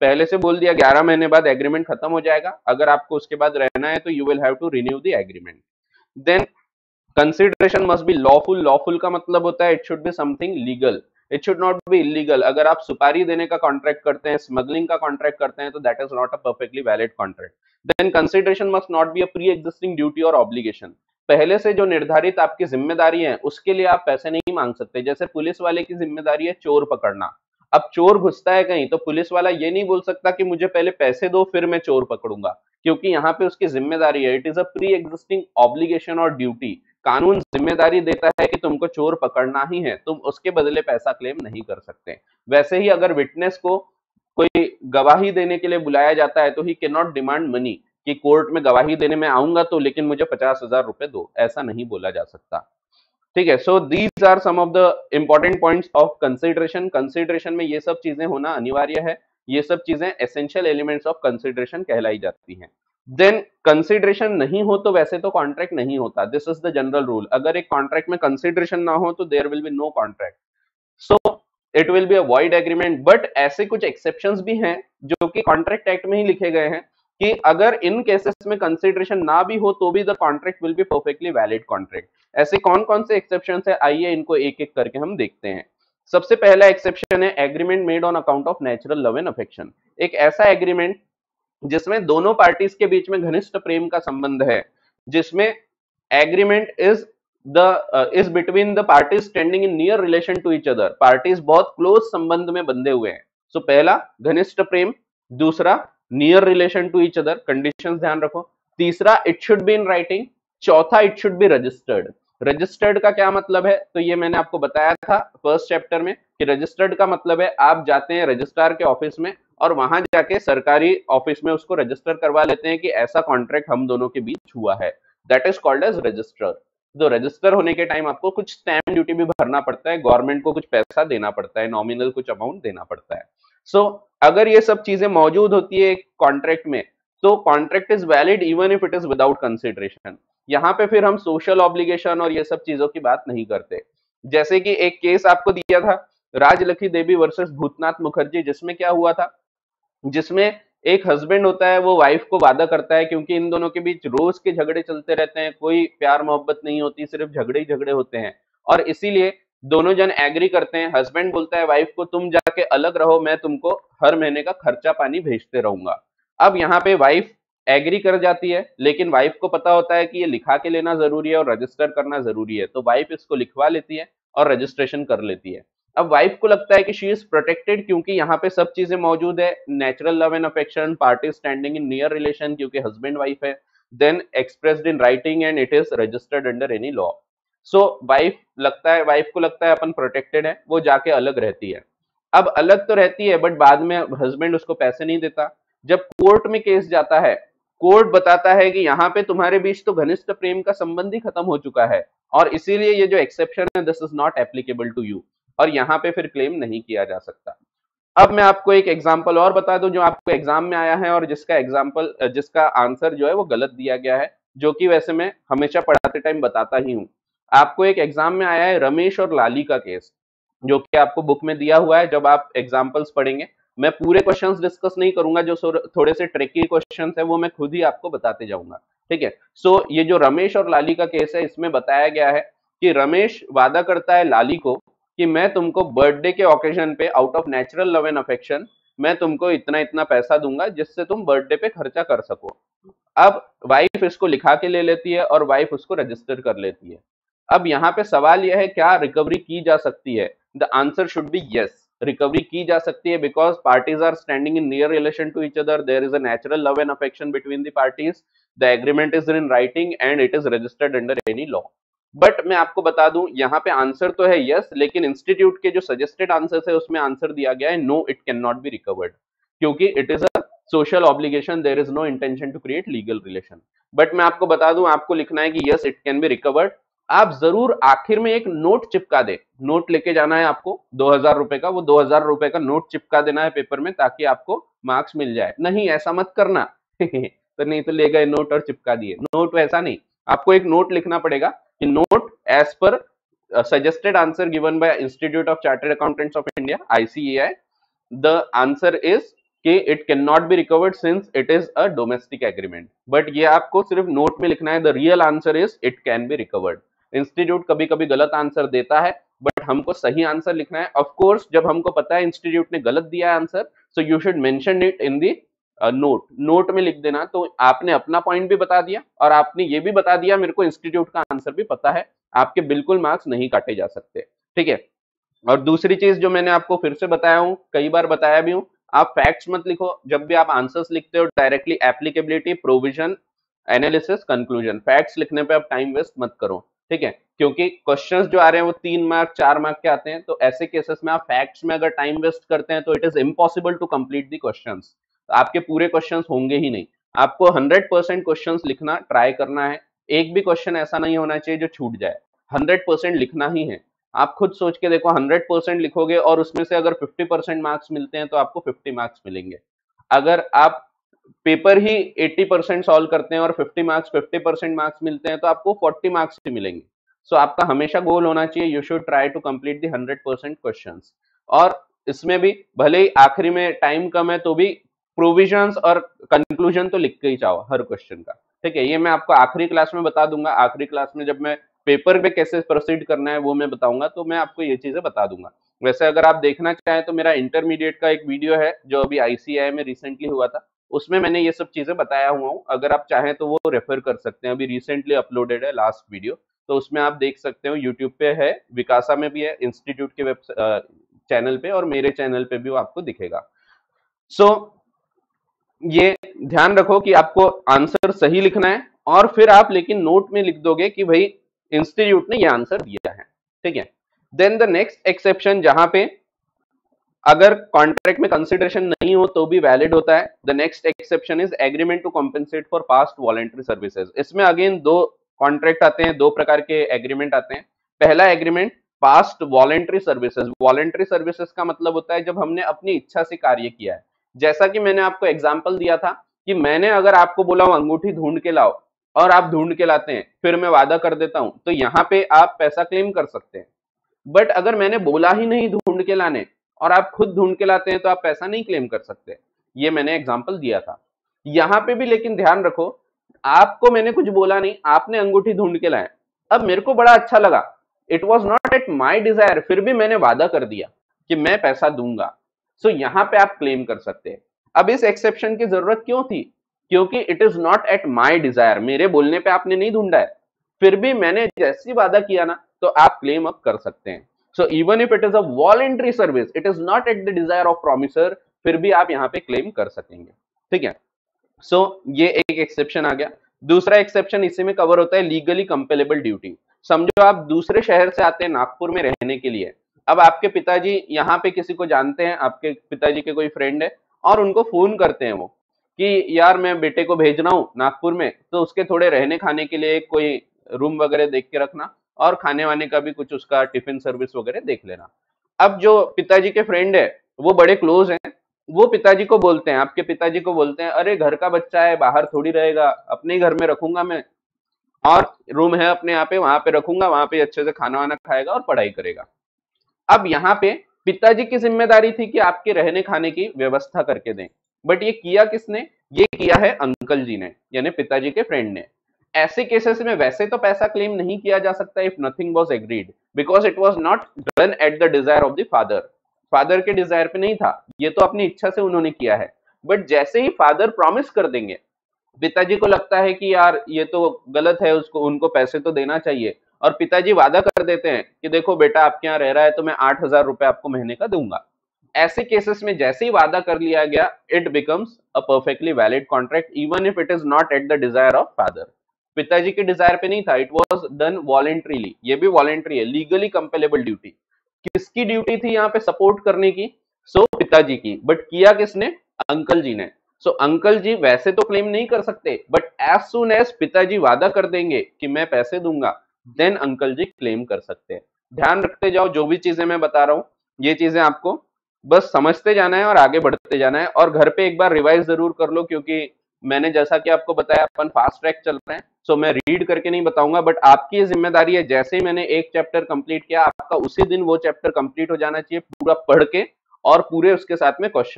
पहले से बोल दिया 11 महीने बाद एग्रीमेंट खत्म हो जाएगा, अगर आपको उसके बाद रहना है तो you will have to renew the agreement. Then consideration must be lawful. Lawful का मतलब होता है it should be something legal, it should not be illegal. अगर आप सुपारी देने का कॉन्ट्रैक्ट करते हैं, स्मगलिंग का कॉन्ट्रैक्ट करते हैं, तो that is not a perfectly valid contract. Then consideration must not be a pre existing duty or obligation. पहले से जो निर्धारित आपकी जिम्मेदारी है उसके लिए आप पैसे नहीं मांग सकते। जैसे पुलिस वाले की जिम्मेदारी है चोर पकड़ना, अब चोर घुसता है कहीं तो पुलिस वाला ये नहीं बोल सकता कि मुझे पहले पैसे दो फिर मैं चोर पकड़ूंगा, क्योंकि यहाँ पे उसकी जिम्मेदारी है। It is a pre existing obligation or duty. कानून जिम्मेदारी देता है कि तुमको चोर पकड़ना ही है, तुम उसके बदले पैसा क्लेम नहीं कर सकते। वैसे ही अगर विटनेस को कोई गवाही देने के लिए बुलाया जाता है तो he can not demand money, कि कोर्ट में गवाही देने में आऊंगा तो लेकिन मुझे 50,000 रुपए दो, ऐसा नहीं बोला जा सकता। ठीक है, so these are some of the important points of consideration. Consideration में ये सब चीजें होना अनिवार्य है, ये सब चीजें एसेंशियल एलिमेंट्स ऑफ कंसिडरेशन कहलाई जाती हैं। देन कंसिडरेशन नहीं हो तो वैसे तो कॉन्ट्रैक्ट नहीं होता, this is the general rule. अगर एक कॉन्ट्रैक्ट में कंसिडरेशन ना हो तो there will be no contract, so it will be a void agreement. But ऐसे कुछ एक्सेप्शंस भी हैं जो कि कॉन्ट्रैक्ट एक्ट में ही लिखे गए हैं कि अगर इन केसेस में कंसिडरेशन ना भी हो तो भी the contract will be perfectly valid contract. ऐसे कौन कौन से एक्सेप्शंस है, आइए इनको एक एक करके हम देखते हैं। सबसे पहला एक्सेप्शन है agreement made on account of natural love and affection. एक ऐसा एग्रीमेंट जिसमें दोनों पार्टीज के बीच में घनिष्ठ प्रेम का संबंध है, जिसमें agreement is between the parties standing in near relation to each other. Parties बहुत क्लोज संबंध में बंधे हुए हैं। सो पहला घनिष्ठ प्रेम, दूसरा near relation to each other, conditions ध्यान रखो। तीसरा it should be in writing, चौथा it should be registered. Registered का क्या मतलब है, तो ये मैंने आपको बताया था फर्स्ट चैप्टर में कि रजिस्टर्ड का मतलब है आप जाते हैं रजिस्ट्रार के ऑफिस में और वहां जाके सरकारी ऑफिस में उसको रजिस्टर करवा लेते हैं कि ऐसा कॉन्ट्रैक्ट हम दोनों के बीच हुआ है, that is called as register. तो रजिस्टर होने के टाइम आपको कुछ स्टैम्प ड्यूटी भी भरना पड़ता है, गवर्नमेंट को कुछ पैसा देना पड़ता है, नॉमिनल कुछ अमाउंट देना पड़ता है। सो अगर ये सब चीजें मौजूद होती है एक कॉन्ट्रैक्ट में तो contract is valid even if it is without consideration. यहाँ पे फिर हम सोशल ऑब्लिगेशन और ये सब चीजों की बात नहीं करते। जैसे कि एक केस आपको दिया था राजलक्ष्मी देवी वर्सेस भूतनाथ मुखर्जी, जिसमें क्या हुआ था, जिसमें एक हस्बैंड होता है वो वाइफ को वादा करता है, क्योंकि इन दोनों के बीच रोज के झगड़े चलते रहते हैं, कोई प्यार मोहब्बत नहीं होती, सिर्फ झगड़े ही झगड़े होते हैं, और इसीलिए दोनों जन एग्री करते हैं। हस्बैंड बोलता है वाइफ को तुम जाके अलग रहो, मैं तुमको हर महीने का खर्चा पानी भेजते रहूंगा। अब यहाँ पे वाइफ एग्री कर जाती है, लेकिन वाइफ को पता होता है कि ये लिखा के लेना जरूरी है और रजिस्टर करना जरूरी है, तो वाइफ इसको लिखवा लेती है और रजिस्ट्रेशन कर लेती है। अब वाइफ को लगता है कि शी इज प्रोटेक्टेड, क्योंकि यहाँ पे सब चीजें मौजूद है, natural love and affection, party standing in near relation क्योंकि हस्बैंड वाइफ है, then expressed in writing and it is registered under any law. सो वाइफ को लगता है अपन प्रोटेक्टेड है, वो जाके अलग रहती है। अब अलग तो रहती है बट बाद में हस्बैंड उसको पैसे नहीं देता। जब कोर्ट में केस जाता है, कोर्ट बताता है कि यहाँ पे तुम्हारे बीच तो घनिष्ठ प्रेम का संबंध ही खत्म हो चुका है और इसीलिए ये जो एक्सेप्शन है this is not applicable to you, और यहाँ पे फिर क्लेम नहीं किया जा सकता। अब मैं आपको एक एग्जांपल और बता दूं जो आपको एग्जाम में आया है और जिसका आंसर जो है वो गलत दिया गया है, जो कि वैसे मैं हमेशा पढ़ाते टाइम बताता ही हूँ। आपको एक एग्जाम में आया है रमेश और लाली का केस, जो कि आपको बुक में दिया हुआ है। जब आप एग्जाम्पल्स पढ़ेंगे, मैं पूरे क्वेश्चंस डिस्कस नहीं करूंगा, जो थोड़े से ट्रिकी क्वेश्चंस है वो मैं खुद ही आपको बताते जाऊंगा। ठीक है, सो ये जो रमेश और लाली का केस है, इसमें बताया गया है कि रमेश वादा करता है लाली को कि मैं तुमको बर्थडे के ओकेजन पे out of natural love and affection मैं तुमको इतना इतना पैसा दूंगा जिससे तुम बर्थडे पे खर्चा कर सको। अब वाइफ इसको लिखा के ले लेती है और वाइफ उसको रजिस्टर कर लेती है। अब यहाँ पे सवाल यह है क्या रिकवरी की जा सकती है, the answer should be yes, recovery की जा सकती है because parties are standing in near relation to each other, there is a natural love and affection between the parties, the agreement is in writing and it is registered under any law. But मैं आपको बता दूं यहाँ पे answer तो है yes, लेकिन institute के जो सजेस्टेड आंसर्स है उसमें आंसर दिया गया है no it can not be recovered, क्योंकि it is a social obligation, there is no intention to create legal relation. But मैं आपको बता दूं, आपको लिखना है कि yes it can be recovered. आप जरूर आखिर में एक नोट चिपका दे, नोट लेके जाना है आपको 2000 रुपए का, वो 2000 रुपए का नोट चिपका देना है पेपर में ताकि आपको मार्क्स मिल जाए। नहीं ऐसा मत करना तो नहीं तो ले गए नोट और चिपका दिए, नोट वैसा नहीं, आपको एक नोट लिखना पड़ेगा कि note as per suggested answer given by Institute of Chartered Accountants of India ICAI, the answer is कि it can not be recovered since it is a domestic agreement, but ये आपको सिर्फ नोट में लिखना है, the real answer is it can be recovered. Institute कभी कभी गलत आंसर देता है, बट हमको सही आंसर लिखना है। ऑफ कोर्स जब हमको पता है इंस्टीट्यूट ने गलत दिया है answer, so you should mention it in the note में लिख देना। तो आपने अपना पॉइंट भी बता दिया और आपने ये भी बता दिया मेरे को इंस्टीट्यूट का आंसर भी पता है, आपके बिल्कुल मार्क्स नहीं काटे जा सकते, ठीक है। और दूसरी चीज जो मैंने आपको फिर से बताया हूं, कई बार बताया भी हूं, आप फैक्ट्स मत लिखो जब भी आप आंसर्स लिखते हो, directly applicability, provision, analysis, conclusion, facts लिखने पे आप टाइम वेस्ट मत करो, ठीक है। क्योंकि क्वेश्चंस जो आ रहे हैं वो 3 मार्क 4 मार्क के आते हैं, तो ऐसे केसेस में आप फैक्ट्स में अगर टाइम वेस्ट करते हैं तो it is impossible to complete the questions. आपके पूरे क्वेश्चंस होंगे ही नहीं। आपको 100% क्वेश्चंस लिखना ट्राई करना है, एक भी क्वेश्चन ऐसा नहीं होना चाहिए जो छूट जाए, 100% लिखना ही है। आप खुद सोच के देखो, 100% लिखोगे और उसमें से अगर 50% मार्क्स मिलते हैं तो आपको 50 मार्क्स मिलेंगे। अगर आप पेपर ही 80% सॉल्व करते हैं और 50% मार्क्स मिलते हैं तो आपको 40 मार्क्स ही मिलेंगे। सो आपका हमेशा गोल होना चाहिए, you should try to complete the 100% questions. और इसमें भी भले ही आखिरी में टाइम कम है तो भी प्रोविजंस और कंक्लूजन तो लिख के ही जाओ हर क्वेश्चन का, ठीक है। ये मैं आपको आखिरी क्लास में बता दूंगा, आखिरी क्लास में जब मैं पेपर पे कैसे प्रोसीड करना है वो मैं बताऊंगा, तो मैं आपको ये चीजें बता दूंगा। वैसे अगर आप देखना चाहें तो मेरा इंटरमीडिएट का एक वीडियो है जो अभी आईसीएआई में रिसेंटली हुआ था, उसमें मैंने ये सब चीजें बताया हुआ हूँ। अगर आप चाहें तो वो रेफर कर सकते हैं, अभी रिसेंटली अपलोडेड है लास्ट वीडियो, तो उसमें आप देख सकते हो। यूट्यूब पे है, विकासा में भी है, इंस्टीट्यूट के वेब चैनल पे, और मेरे चैनल पे भी वो आपको दिखेगा। सो ये ध्यान रखो कि आपको आंसर सही लिखना है, और फिर आप लेकिन नोट में लिख दोगे कि भाई इंस्टीट्यूट ने ये आंसर दिया है, ठीक है। देन द नेक्स्ट एक्सेप्शन, जहां पे अगर कॉन्ट्रैक्ट में कंसिडरेशन नहीं हो तो भी वैलिड होता है, the next exception is agreement to compensate for past voluntary services. इसमें अगेन दो कॉन्ट्रैक्ट आते हैं, दो प्रकार के एग्रीमेंट आते हैं। पहला agreement past voluntary services. Voluntary services का मतलब होता है जब हमने अपनी इच्छा से कार्य किया है। जैसा कि मैंने आपको एग्जाम्पल दिया था कि मैंने अगर आपको बोला हूं अंगूठी ढूंढ के लाओ और आप ढूंढ के लाते हैं, फिर मैं वादा कर देता हूं, तो यहां पे आप पैसा क्लेम कर सकते हैं। बट अगर मैंने बोला ही नहीं ढूंढ के लाने और आप खुद ढूंढ के लाते हैं तो आप पैसा नहीं क्लेम कर सकते। ये मैंने एग्जांपल दिया था। यहां पे भी लेकिन ध्यान रखो, आपको मैंने कुछ बोला नहीं, आपने अंगूठी ढूंढ के लाए, अब मेरे को बड़ा अच्छा लगा, it was not at my desire, फिर भी मैंने वादा कर दिया कि मैं पैसा दूंगा, सो यहां पे आप क्लेम कर सकते हैं। अब इस एक्सेप्शन की जरूरत क्यों थी? क्योंकि it is not at my desire, मेरे बोलने पे आपने नहीं ढूंढा है, फिर भी मैंने जैसी वादा किया ना, तो आप क्लेम अप कर सकते हैं। So even if it is a voluntary service, it is not at the desire of promisor, फिर भी आप यहाँ पे क्लेम कर सकेंगे, ठीक है। सो ये एक एक्सेप्शन आ गया। दूसरा एक्सेप्शन इसी में कवर होता है, लीगली कंपेलेबल ड्यूटी। समझो आप दूसरे शहर से आते हैं नागपुर में रहने के लिए, अब आपके पिताजी यहाँ पे किसी को जानते हैं, आपके पिताजी के कोई फ्रेंड है, और उनको फोन करते हैं वो कि यार मैं बेटे को भेज रहा हूँ नागपुर में, तो उसके थोड़े रहने खाने के लिए कोई रूम वगैरह देख के रखना, और खाने वाने का भी कुछ उसका टिफिन सर्विस वगैरह देख लेना। अब जो पिताजी के फ्रेंड है वो बड़े क्लोज हैं, वो पिताजी को बोलते हैं, आपके पिताजी को बोलते हैं, अरे घर का बच्चा है, बाहर थोड़ी रहेगा, अपने ही घर में रखूंगा मैं, और रूम है अपने यहाँ पे, वहां पे रखूंगा, वहां पे अच्छे से खाना वाना खाएगा और पढ़ाई करेगा। अब यहाँ पे पिताजी की जिम्मेदारी थी कि आपके रहने खाने की व्यवस्था करके दें, बट ये किया किसने? ये किया है अंकल जी ने, यानी पिताजी के फ्रेंड ने। ऐसे केसेस में वैसे तो पैसा क्लेम नहीं किया जा सकता if nothing was agreed, because it was not done at the desire of the father. Father के डिजायर पे नहीं था, ये तो अपनी इच्छा से उन्होंने किया है। बट जैसे ही फादर प्रॉमिस कर देंगे, पिताजी को लगता है कि यार ये तो गलत है, उसको उनको पैसे तो देना चाहिए, और पिताजी वादा कर देते हैं कि देखो बेटा आपके यहाँ रह रहा है तो मैं 8,000 रुपए आपको महीने का दूंगा। ऐसे केसेस में जैसे ही वादा कर लिया गया, it becomes a perfectly valid contract even if it is not at the desire of father. पिताजी के डिजायर पे नहीं था, इट वाज डन वॉलेंट्रीली, ये भी वॉलेंट्री है, लीगली कंपेलेबल ड्यूटी। किसकी ड्यूटी थी यहाँ पे सपोर्ट करने की? सो पिताजी की, बट किया किसने? अंकल जी ने। सो अंकल जी वैसे तो क्लेम नहीं कर सकते, बट एज सुन एज पिताजी वादा कर देंगे कि मैं पैसे दूंगा, देन अंकल जी क्लेम कर सकते हैं। ध्यान रखते जाओ, जो भी चीजें मैं बता रहा हूँ ये चीजें आपको बस समझते जाना है और आगे बढ़ते जाना है, और घर पे एक बार रिवाइज जरूर कर लो, क्योंकि मैंने जैसा कि आपको बताया अपन फास्ट ट्रैक चल रहे हैं, सो मैं रीड करके नहीं बताऊंगा, बट आपकी ये जिम्मेदारी है, जैसे ही मैंने एक चैप्टर कंप्लीट किया आपका उसी दिन वो चैप्टर कंप्लीट हो जाना चाहिए पूरा पढ़ के, और पूरे उसके साथ में क्वेश्चंस।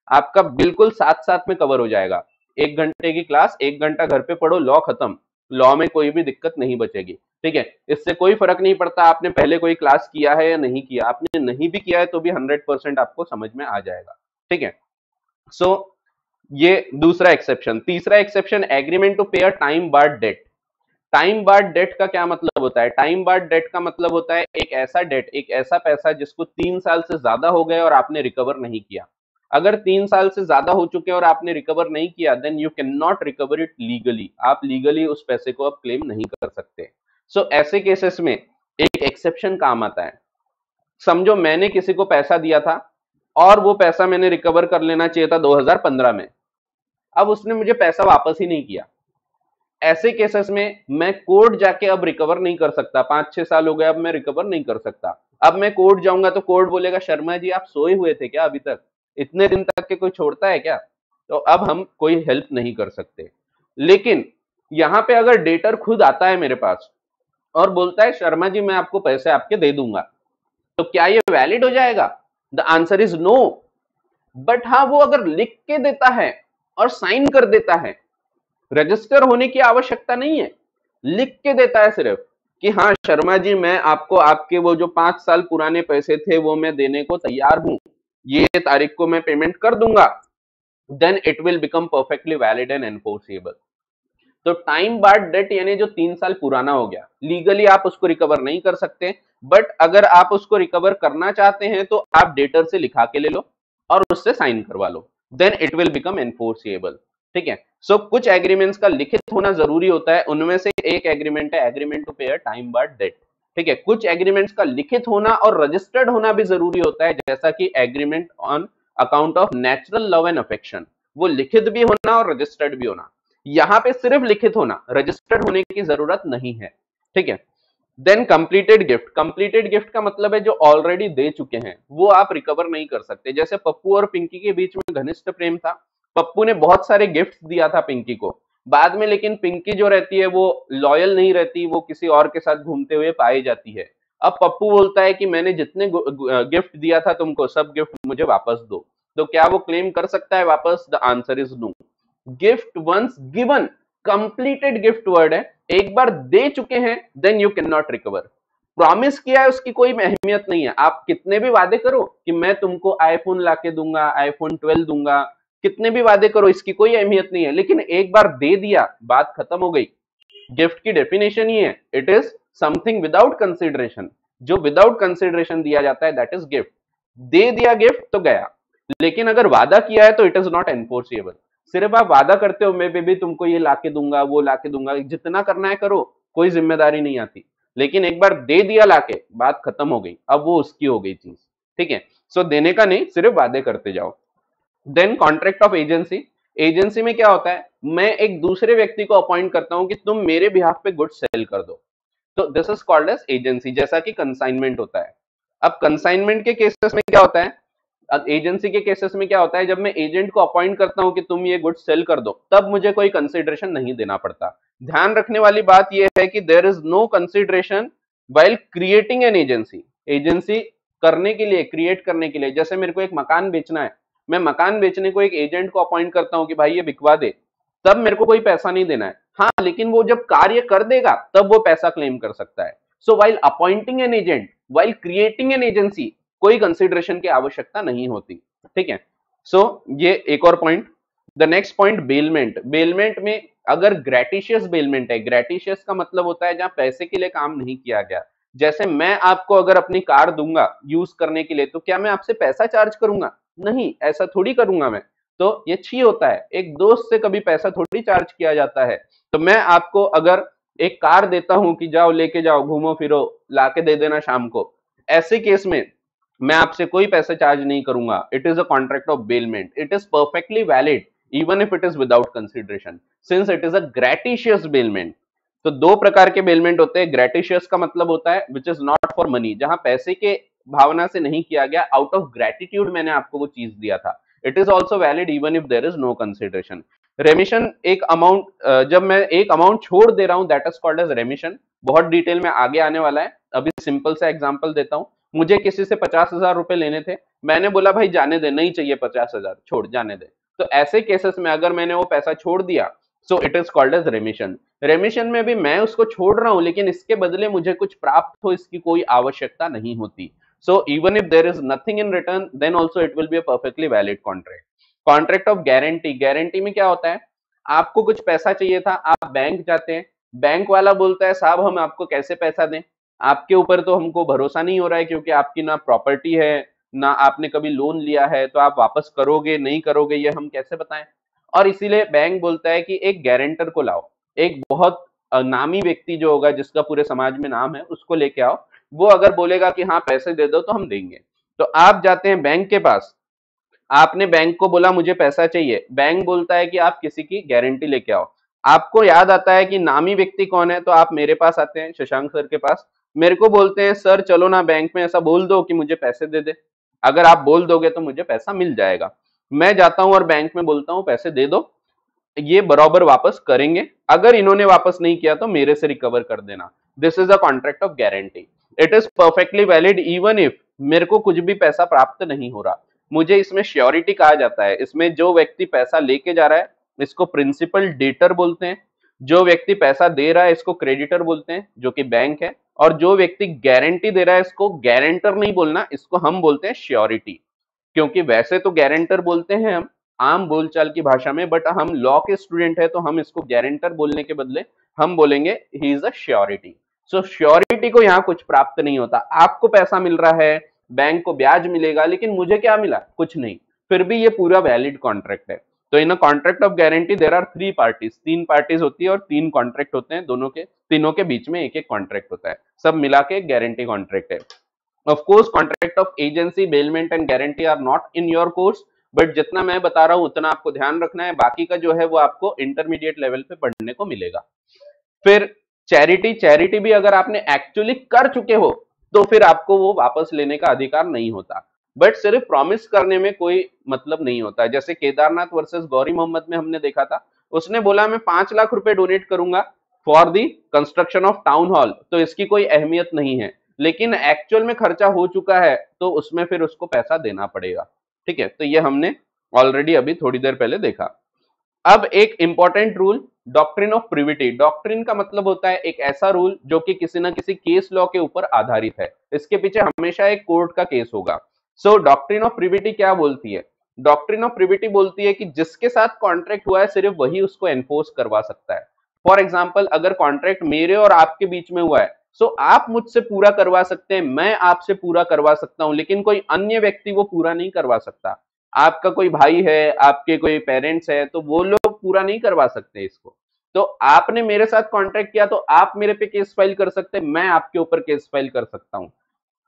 आपका बिल्कुल साथ साथ में कवर हो जाएगा। 1 घंटे की क्लास, 1 घंटा घर पे पढ़ो, लॉ खत्म। लॉ में कोई भी दिक्कत नहीं बचेगी। ठीक है, इससे कोई फर्क नहीं पड़ता आपने पहले कोई क्लास किया है या नहीं किया, आपने नहीं भी किया है तो भी 100% आपको समझ में आ जाएगा। ठीक है, सो ये दूसरा एक्सेप्शन। तीसरा exception, agreement to pay a time barred debt. Time barred debt का क्या मतलब होता है? टाइम बार्ड डेट का मतलब होता है एक ऐसा डेट, एक ऐसा पैसा जिसको 3 साल से ज्यादा हो गए और आपने रिकवर नहीं किया। अगर 3 साल से ज्यादा हो चुके हैं और आपने रिकवर नहीं किया, then you can not recover it legally. आप लीगली उस पैसे को अब क्लेम नहीं कर सकते। सो ऐसे केसेस में एक एक्सेप्शन काम आता है। समझो मैंने किसी को पैसा दिया था और वो पैसा मैंने रिकवर कर लेना चाहिए था 2015 में, अब उसने मुझे पैसा वापस ही नहीं किया। ऐसे केसेस में मैं कोर्ट जाके अब रिकवर नहीं कर सकता। 5-6 साल हो गए, अब मैं रिकवर नहीं कर सकता। अब मैं कोर्ट जाऊंगा तो कोर्ट बोलेगा शर्मा जी आप सोए हुए थे क्या अभी तक? इतने दिन तक के कोई छोड़ता है क्या? तो अब हम कोई हेल्प नहीं कर सकते। लेकिन यहां पे अगर डेटर खुद आता है मेरे पास और बोलता है शर्मा जी मैं आपको पैसे आपके दे दूंगा, तो क्या ये वैलिड हो जाएगा? The answer is no. But हाँ, वो अगर लिख के देता है और साइन कर देता है, रजिस्टर होने की आवश्यकता नहीं है, लिख के देता है सिर्फ कि हाँ शर्मा जी मैं आपको आपके वो जो 5 साल पुराने पैसे थे वो मैं देने को तैयार हूं, ये तारीख को मैं पेमेंट कर दूंगा, then it will become perfectly valid and enforceable. तो टाइम बार्ड डेट यानी जो 3 साल पुराना हो गया, लीगली आप उसको रिकवर नहीं कर सकते, बट अगर आप उसको रिकवर करना चाहते हैं तो आप डेटर से लिखा के ले लो और उससे साइन करवा लो, then it will become enforceable. ठीक है, सो कुछ एग्रीमेंट्स का लिखित होना जरूरी होता है, उनमें से एक एग्रीमेंट है agreement to pay a time barred date. ठीक है, कुछ एग्रीमेंट्स का लिखित होना और रजिस्टर्ड होना भी जरूरी होता है, जैसा कि agreement on account of natural love and affection, वो लिखित भी होना और रजिस्टर्ड भी होना। यहां पे सिर्फ लिखित होना, रजिस्टर्ड होने की जरूरत नहीं है। ठीक है, then completed gift. Completed gift का मतलब है जो ऑलरेडी दे चुके हैं वो आप रिकवर नहीं कर सकते। जैसे पप्पू और पिंकी के बीच में घनिष्ठ प्रेम था, पप्पू ने बहुत सारे गिफ्ट दिया था पिंकी को, बाद में लेकिन पिंकी जो रहती है वो लॉयल नहीं रहती, वो किसी और के साथ घूमते हुए पाई जाती है। अब पप्पू बोलता है कि मैंने जितने गिफ्ट दिया था तुमको सब गिफ्ट मुझे वापस दो, तो क्या वो क्लेम कर सकता है वापस? The answer is no. Gift once given, completed gift word है, एक बार दे चुके हैं then you can not recover. Promise किया है उसकी कोई अहमियत नहीं है, आप कितने भी वादे करो कि मैं तुमको आईफोन लाके दूंगा, आईफोन 12 दूंगा, कितने भी वादे करो इसकी कोई अहमियत नहीं है, लेकिन एक बार दे दिया बात खत्म हो गई। गिफ्ट की डेफिनेशन ही है, it is something without consideration. जो विदाउट कंसिडरेशन दिया जाता है दैट इज गिफ्ट। दे दिया गिफ्ट तो गया, लेकिन अगर वादा किया है तो इट इज नॉट एनफोर्सेबल। सिर्फ आप वादा करते हो मैं बेबी तुमको ये लाके दूंगा वो लाके दूंगा, जितना करना है करो, कोई जिम्मेदारी नहीं आती, लेकिन एक बार दे दिया लाके बात खत्म हो गई, अब वो उसकी हो गई चीज। ठीक है, सो देने का नहीं, सिर्फ वादे करते जाओ। Then contract of agency. Agency में क्या होता है, मैं एक दूसरे व्यक्ति को अपॉइंट करता हूं कि तुम मेरे बिहाफ पे गुड्स सेल कर दो, तो this is called as agency, जैसा कि कंसाइनमेंट होता है। अब कंसाइनमेंट के केसेस में क्या होता है, एजेंसी के केसेस में क्या होता है, जब मैं एजेंट को अपॉइंट करता हूं कि तुम ये गुड्स सेल कर दो, तब मुझे कोई कंसिडरेशन नहीं देना पड़ता। ध्यान रखने वाली बात यह है कि there is no consideration while creating an agency. Agency करने के लिए, क्रिएट करने के लिए, जैसे मेरे को एक मकान बेचना है, मैं मकान बेचने को एक एजेंट को अपॉइंट करता हूं कि भाई ये बिकवा दे, तब मेरे को कोई पैसा नहीं देना है। हाँ, लेकिन वो जब कार्य कर देगा तब वो पैसा क्लेम कर सकता है। So while appointing an agent, while creating an agency, कोई कंसिडरेशन की आवश्यकता नहीं होती। ठीक है, सो ये एक और point. The next point, bailment. Bailment में अगर ग्रेटिशियस बेलमेंट है, ग्रेटिशियस का मतलब होता है जहां पैसे के लिए काम नहीं किया गया। जैसे मैं आपको अगर अपनी कार दूंगा यूज करने के लिए, तो क्या मैं आपसे पैसा चार्ज करूंगा? नहीं, ऐसा थोड़ी करूंगा मैं, तो ये छी होता है। एक दोस्त से कभी पैसा थोड़ी चार्ज किया जाता है। तो मैं आपको अगर एक कार देता हूं कि जाओ लेके जाओ, घूमो फिरो, लाके दे देना शाम को, ऐसे केस में मैं आपसे कोई पैसे चार्ज नहीं करूंगा। It is a contract of bailment, it is perfectly valid even if it is without consideration, since it is a gratuitous bailment. तो दो प्रकार के बेलमेंट होते हैं। ग्रेटिशियस का मतलब होता है which is not for money, जहां पैसे के भावना से नहीं किया गया, आउट ऑफ ग्रेटिट्यूड मैंने आपको वो चीज दिया था। It is also valid even if there is no consideration. Remission, एक अमाउंट, जब मैं एक अमाउंट छोड़ दे रहा हूं that is called as remission. बहुत डिटेल में आगे आने वाला है, अभी सिंपल सा एग्जांपल देता हूं। मुझे किसी से 50,000 रुपए लेने थे, मैंने बोला भाई जाने दे, नहीं चाहिए 50,000, छोड़ जाने दे, तो ऐसे केसेस में अगर मैंने वो पैसा छोड़ दिया, so it is called as remission. Remission में भी मैं उसको छोड़ रहा हूं, लेकिन इसके बदले मुझे कुछ प्राप्त हो इसकी कोई आवश्यकता नहीं होती। So even if there is nothing in return, then also it will be a perfectly valid contract. Contract of guarantee, guarantee में क्या होता है, आपको कुछ पैसा चाहिए था, आप बैंक जाते हैं, बैंक वाला बोलता है साहब हम आपको कैसे पैसा दें, आपके ऊपर तो हमको भरोसा नहीं हो रहा है, क्योंकि आपकी ना प्रॉपर्टी है, ना आपने कभी लोन लिया है, तो आप वापस करोगे नहीं करोगे ये हम कैसे बताएं। और इसीलिए बैंक बोलता है कि एक गारंटर को लाओ, एक बहुत नामी व्यक्ति जो होगा, जिसका पूरे समाज में नाम है, उसको लेके आओ, वो अगर बोलेगा कि हाँ पैसे दे दो तो हम देंगे। तो आप जाते हैं बैंक के पास, आपने बैंक को बोला मुझे पैसा चाहिए, बैंक बोलता है कि आप किसी की गारंटी लेके आओ। आपको याद आता है कि नामी व्यक्ति कौन है, तो आप मेरे पास आते हैं, शशांक सर के पास, मेरे को बोलते हैं सर चलो ना बैंक में ऐसा बोल दो कि मुझे पैसे दे दे, अगर आप बोल दोगे तो मुझे पैसा मिल जाएगा। मैं जाता हूं और बैंक में बोलता हूं पैसे दे दो, ये बराबर वापस करेंगे, अगर इन्होंने वापस नहीं किया तो मेरे से रिकवर कर देना। This is a contract of guarantee. It is perfectly valid even if मेरे को कुछ भी पैसा प्राप्त नहीं हो रहा। मुझे इसमें श्योरिटी कहा जाता है। इसमें जो व्यक्ति पैसा लेके जा रहा है इसको प्रिंसिपल डेटर बोलते हैं, जो व्यक्ति पैसा दे रहा है इसको क्रेडिटर बोलते हैं जो कि बैंक है, और जो व्यक्ति गारंटी दे रहा है इसको गारंटर नहीं बोलना, इसको हम बोलते हैं श्योरिटी। क्योंकि वैसे तो गारंटर बोलते हैं हम आम बोलचाल की भाषा में, बट हम लॉ के स्टूडेंट है तो हम इसको गारंटर बोलने के बदले हम बोलेंगे he is a surety. So surety को यहाँ कुछ प्राप्त नहीं होता। आपको पैसा मिल रहा है, बैंक को ब्याज मिलेगा, लेकिन मुझे क्या मिला, कुछ नहीं, फिर भी ये पूरा वैलिड कॉन्ट्रैक्ट है। तो in a contract of guarantee there are 3 parties, 3 parties होती है और 3 कॉन्ट्रैक्ट होते हैं, दोनों के तीनों के बीच में एक एक कॉन्ट्रैक्ट होता है, सब मिला के गारंटी कॉन्ट्रैक्ट है। Of course contract of agency, bailment and guarantee are not in your course, but जितना मैं बता रहा हूं उतना आपको ध्यान रखना है, बाकी का जो है वो आपको इंटरमीडिएट लेवल पे पढ़ने को मिलेगा। फिर चैरिटी, चैरिटी भी अगर आपने एक्चुअली कर चुके हो तो फिर आपको वो वापस लेने का अधिकार नहीं होता, बट सिर्फ प्रॉमिस करने में कोई मतलब नहीं होता। जैसे केदारनाथ वर्सेस गौरी मोहम्मद में हमने देखा था, उसने बोला मैं 5 लाख रुपए डोनेट करूंगा for the construction of town hall, तो इसकी कोई अहमियत नहीं है, लेकिन एक्चुअल में खर्चा हो चुका है तो उसमें फिर उसको पैसा देना पड़ेगा। ठीक है, तो ये हमने ऑलरेडी अभी थोड़ी देर पहले देखा। अब एक important rule, doctrine of privity. Doctrine का मतलब होता है एक ऐसा रूल जो कि किसी ना किसी केस लॉ के ऊपर आधारित है, इसके पीछे हमेशा एक कोर्ट का केस होगा। सो डॉक्ट्रिन ऑफ प्रिविटी क्या बोलती है, डॉक्ट्रिन ऑफ प्रिविटी बोलती है कि जिसके साथ कॉन्ट्रैक्ट हुआ है सिर्फ वही उसको एनफोर्स करवा सकता है। फॉर एग्जाम्पल अगर कॉन्ट्रैक्ट मेरे और आपके बीच में हुआ है, सो आप मुझसे पूरा करवा सकते हैं, मैं आपसे पूरा करवा सकता हूं, लेकिन कोई अन्य व्यक्ति वो पूरा नहीं करवा सकता। आपका कोई भाई है, आपके कोई पेरेंट्स है, तो वो लोग पूरा नहीं करवा सकते इसको। तो आपने मेरे साथ कॉन्ट्रैक्ट किया तो आप मेरे पे केस फाइल कर सकते हैं, मैं आपके ऊपर केस फाइल कर सकता हूं,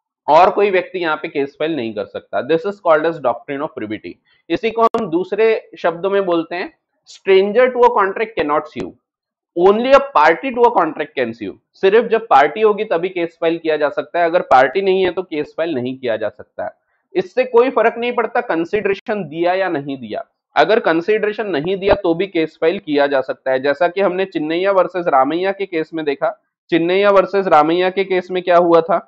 और कोई व्यक्ति यहाँ पे केस फाइल नहीं कर सकता। This is called as doctrine of privity. इसी को हम दूसरे शब्दों में बोलते हैं stranger to a contract can not sue, only a party to a contract can sue. सिर्फ जब पार्टी होगी तभी केस फाइल किया जा सकता है, अगर पार्टी नहीं है तो केस फाइल नहीं किया जा सकता है। इससे कोई फर्क नहीं पड़ता कंसिडरेशन दिया या नहीं दिया, अगर कंसिडरेशन नहीं दिया तो भी केस फाइल किया जा सकता है, जैसा कि हमने चिन्नैया वर्सेस रामैया के केस में देखा। चिन्नैया वर्सेस रामैया के केस में क्या हुआ था,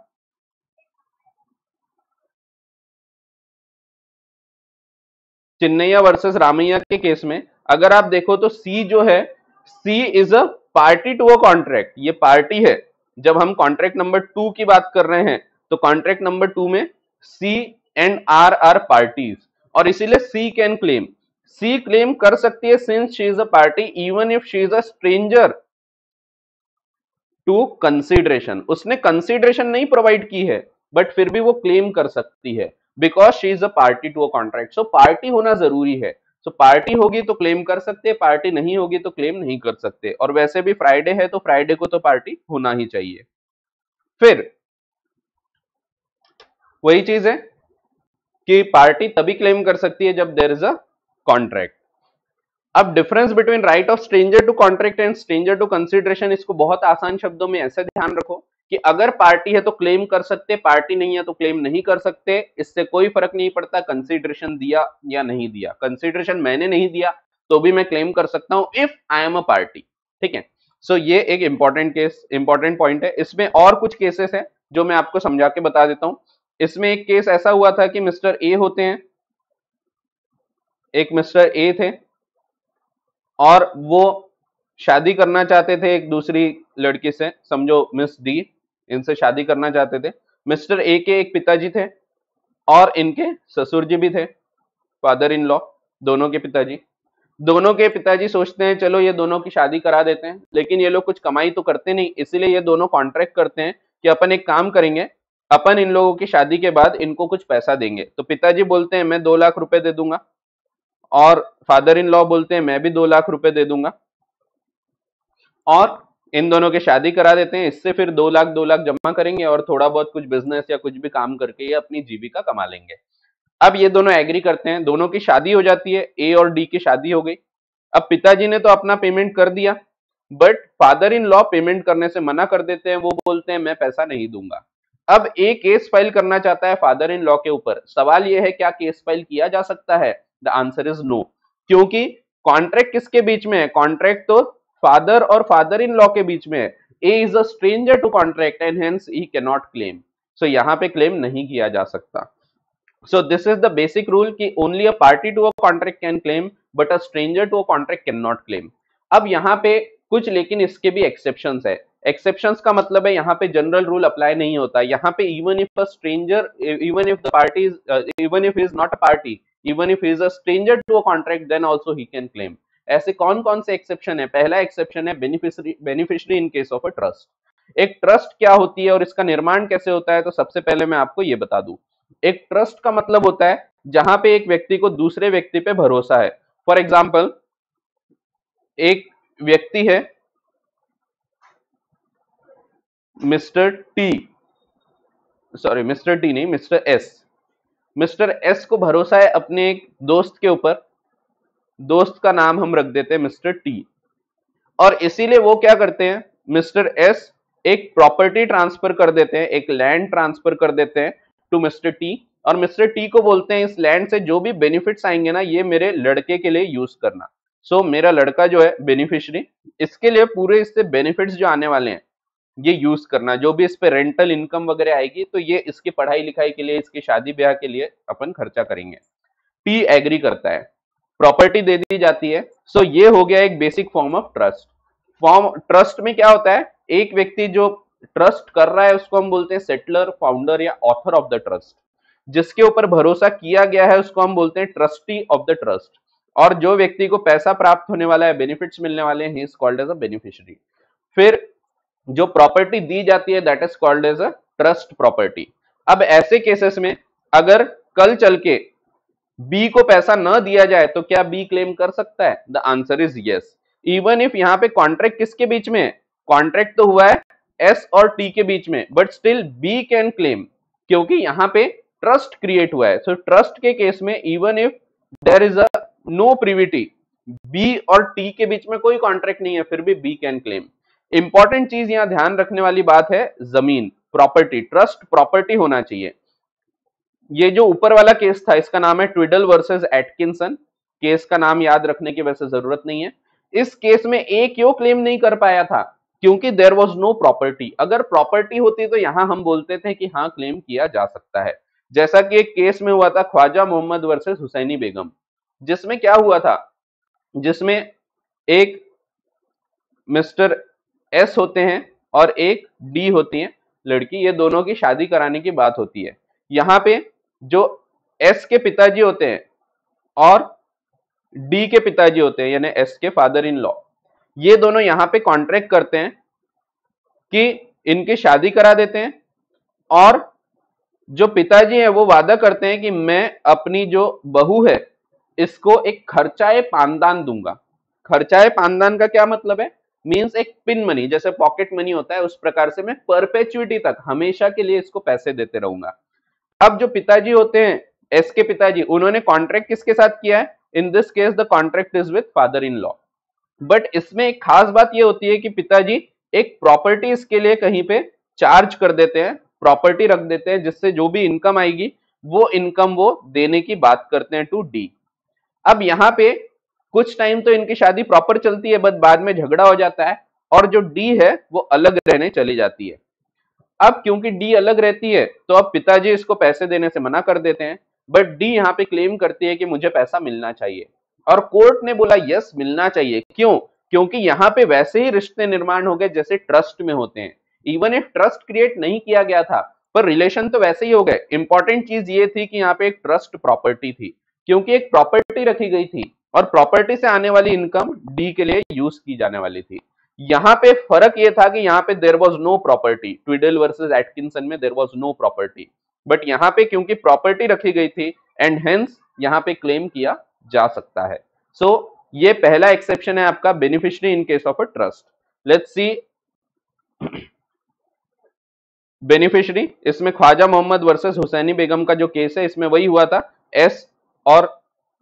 चिन्नैया वर्सेस रामैया के केस में अगर आप देखो तो सी जो है, C is a party to a contract, ये पार्टी है। जब हम कॉन्ट्रैक्ट नंबर 2 की बात कर रहे हैं तो कॉन्ट्रैक्ट नंबर 2 में सी एंड आर पार्टीज, और इसीलिए C can claim, C claim कर सकती है since she is a party even if she is a stranger to consideration. उसने कंसिडरेशन नहीं प्रोवाइड की है बट फिर भी वो क्लेम कर सकती है because she is a party to a contract. So party होना जरूरी है। सो पार्टी होगी तो क्लेम कर सकते हैं, पार्टी नहीं होगी तो क्लेम नहीं कर सकते। और वैसे भी फ्राइडे है तो फ्राइडे को तो पार्टी होना ही चाहिए। फिर वही चीज है कि पार्टी तभी क्लेम कर सकती है जब देयर इज अ कॉन्ट्रैक्ट। अब difference between right of stranger to contract and stranger to consideration, इसको बहुत आसान शब्दों में ऐसे ध्यान रखो कि अगर पार्टी है तो क्लेम कर सकते, पार्टी नहीं है तो क्लेम नहीं कर सकते। इससे कोई फर्क नहीं पड़ता कंसिडरेशन दिया या नहीं दिया। कंसिडरेशन मैंने नहीं दिया तो भी मैं क्लेम कर सकता हूं if I am a party. ठीक है, सो ये एक इंपॉर्टेंट केस, इंपॉर्टेंट पॉइंट है। इसमें और कुछ केसेस हैं जो मैं आपको समझा के बता देता हूं। इसमें एक केस ऐसा हुआ था कि मिस्टर ए होते हैं, एक मिस्टर ए थे और वो शादी करना चाहते थे एक दूसरी लड़की से, समझो मिस डी, इनसे शादी करना चाहते थे। मिस्टर ए के एक पिताजी थे और इनके ससुर जी भी थे, फादर इन लॉ, दोनों के पिताजी सोचते हैं चलो ये दोनों की शादी करा देते हैं, लेकिन ये लोग कुछ कमाई तो करते नहीं, इसीलिए ये दोनों कॉन्ट्रैक्ट करते हैं कि अपन एक काम करेंगे, अपन इन लोगों की शादी के बाद इनको कुछ पैसा देंगे। तो पिताजी बोलते हैं मैं 2 लाख रुपए दे दूंगा और फादर इन लॉ बोलते हैं मैं भी 2 लाख रुपए दे दूंगा और इन दोनों की शादी करा देते हैं। इससे फिर 2 लाख जमा करेंगे और थोड़ा बहुत कुछ बिजनेस या कुछ भी काम करके ये अपनी जीविका कमा लेंगे। अब ये दोनों एग्री करते हैं, दोनों की शादी हो जाती है, ए और डी की शादी हो गई। अब पिताजी ने तो अपना पेमेंट कर दिया, but father in law payment करने से मना कर देते हैं, वो बोलते हैं मैं पैसा नहीं दूंगा। अब ए केस फाइल करना चाहता है फादर इन लॉ के ऊपर। सवाल यह है क्या केस फाइल किया जा सकता है? द आंसर इज नो, क्योंकि कॉन्ट्रैक्ट किसके बीच में है? कॉन्ट्रैक्ट तो फादर और फादर इन लॉ के बीच में है। A is a stranger to contract and hence he can not claim. So यहां पे क्लेम नहीं किया जा सकता। So this is the basic rule कि only a party to a contract can claim, but a stranger to a contract cannot claim. अब यहाँ पे कुछ लेकिन इसके भी exceptions है। Exceptions का मतलब है यहाँ पे general rule apply नहीं होता। यहाँ पे even if a stranger, even if the party is, even if he is not a party, even if he is a stranger to a contract, then also he can claim. ऐसे कौन कौन से exception है? पहला exception है beneficiary in case of a trust. एक trust क्या होती है और इसका निर्माण कैसे होता है? तो सबसे पहले मैं आपको ये बता दूं, एक ट्रस्ट का मतलब होता है जहां पे एक व्यक्ति को दूसरे व्यक्ति पे भरोसा है। फॉर एग्जाम्पल, एक व्यक्ति है mister T, sorry mister T नहीं, मिस्टर एस। मिस्टर एस को भरोसा है अपने एक दोस्त के ऊपर, दोस्त का नाम हम रख देते हैं मिस्टर टी, और इसीलिए वो क्या करते हैं, मिस्टर एस एक प्रॉपर्टी ट्रांसफर कर देते हैं, एक लैंड ट्रांसफर कर देते हैं टू मिस्टर टी, और मिस्टर टी को बोलते हैं इस लैंड से जो भी बेनिफिट्स आएंगे ना, ये मेरे लड़के के लिए यूज करना। सो मेरा लड़का जो है बेनिफिशियरी, इसके लिए पूरे इससे बेनिफिट्स जो आने वाले हैं ये यूज करना, जो भी इस पे रेंटल इनकम वगैरह आएगी तो ये इसकी पढ़ाई लिखाई के लिए, इसकी शादी ब्याह के लिए अपन खर्चा करेंगे। टी एग्री करता है, प्रॉपर्टी दे दी जाती है। सो ये हो गया एक basic form of trust. Trust में क्या होता है, एक व्यक्ति जो ट्रस्ट कर रहा है उसको हम बोलते हैं सेटलर, फाउंडर या ऑथर ऑफ द ट्रस्ट। जिसके ऊपर भरोसा किया गया है उसको हम बोलते हैं ट्रस्टी ऑफ द ट्रस्ट, और जो व्यक्ति को पैसा प्राप्त होने वाला है, बेनिफिट्स मिलने वाले हैं, he is called as a beneficiary. फिर जो प्रॉपर्टी दी जाती है that is called as a trust property. अब ऐसे केसेस में अगर कल चल के बी को पैसा न दिया जाए तो क्या बी क्लेम कर सकता है? The answer is yes. Even if यहाँ पे कॉन्ट्रैक्ट किसके बीच में है? कॉन्ट्रैक्ट तो हुआ है एस और टी के बीच में, but still B can claim, क्योंकि यहाँ पे ट्रस्ट क्रिएट हुआ है। सो ट्रस्ट के केस में even if there is a no privity, B और टी के बीच में कोई कॉन्ट्रैक्ट नहीं है, फिर भी बी कैन क्लेम। इंपॉर्टेंट चीज यहां ध्यान रखने वाली बात है जमीन, प्रॉपर्टी, ट्रस्ट प्रॉपर्टी होना चाहिए। ये जो ऊपर वाला केस था इसका नाम है ट्विडल वर्सेस एटकिंसन। केस का नाम याद रखने की वैसे जरूरत नहीं है। इस केस में ए क्यों क्लेम नहीं कर पाया था? क्योंकि देयर वाज नो प्रॉपर्टी। अगर प्रॉपर्टी होती तो यहां हम बोलते थे कि हाँ क्लेम किया जा सकता है। जैसा कि एक केस में हुआ था ख्वाजा मोहम्मद वर्सेस हुसैनी बेगम, जिसमें क्या हुआ था, जिसमें एक मिस्टर एस होते हैं और एक डी होती है लड़की, ये दोनों की शादी कराने की बात होती है। यहाँ पे जो एस के पिताजी होते हैं और डी के पिताजी होते हैं, यानी एस के फादर इन लॉ, ये दोनों यहाँ पे कॉन्ट्रैक्ट करते हैं कि इनकी शादी करा देते हैं, और जो पिताजी है वो वादा करते हैं कि मैं अपनी जो बहू है इसको एक खर्चाए पानदान दूंगा। खर्चाए पानदान का क्या मतलब है? मींस एक पिन मनी, जैसे पॉकेट मनी होता है उस प्रकार से मैं परपेचुइटी तक, हमेशा के लिए इसको पैसे देते रहूंगा। अब जो पिताजी होते हैं एस के पिताजी, उन्होंने कॉन्ट्रैक्ट किसके साथ किया है? In this case the contract is with father in law. But इसमें एक खास बात यह होती है कि पिताजी एक प्रॉपर्टी इसके लिए कहीं पे चार्ज कर देते हैं, प्रॉपर्टी रख देते हैं, जिससे जो भी इनकम आएगी वो इनकम वो देने की बात करते हैं टू डी। अब यहाँ पे कुछ टाइम तो इनकी शादी प्रॉपर चलती है, बट बाद में झगड़ा हो जाता है और जो डी है वो अलग रहने चली जाती है। अब क्योंकि डी अलग रहती है तो अब पिताजी इसको पैसे देने से मना कर देते हैं, बट डी यहाँ पे क्लेम करती है कि मुझे पैसा मिलना चाहिए, और कोर्ट ने बोला यस मिलना चाहिए। क्यों? क्योंकि यहाँ पे वैसे ही रिश्ते निर्माण हो गए जैसे ट्रस्ट में होते हैं। इवन इफ ट्रस्ट क्रिएट नहीं किया गया था पर रिलेशन तो वैसे ही हो गए। इंपॉर्टेंट चीज ये थी कि यहाँ पे एक ट्रस्ट प्रॉपर्टी थी, क्योंकि एक प्रॉपर्टी रखी गई थी और प्रॉपर्टी से आने वाली इनकम डी के लिए यूज की जाने वाली थी। यहाँ पे फर्क ये था कि यहाँ पे there was no property, Tweddle versus Atkinson में there was no property, but यहाँ पे क्योंकि प्रॉपर्टी रखी गई थी एंड हेंस यहाँ पे क्लेम किया जा सकता है। सो ये पहला एक्सेप्शन है आपका beneficiary in case of a trust. Let's see beneficiary, इसमें ख्वाजा मोहम्मद वर्सेस हुसैनी बेगम का जो केस है इसमें वही हुआ था। एस और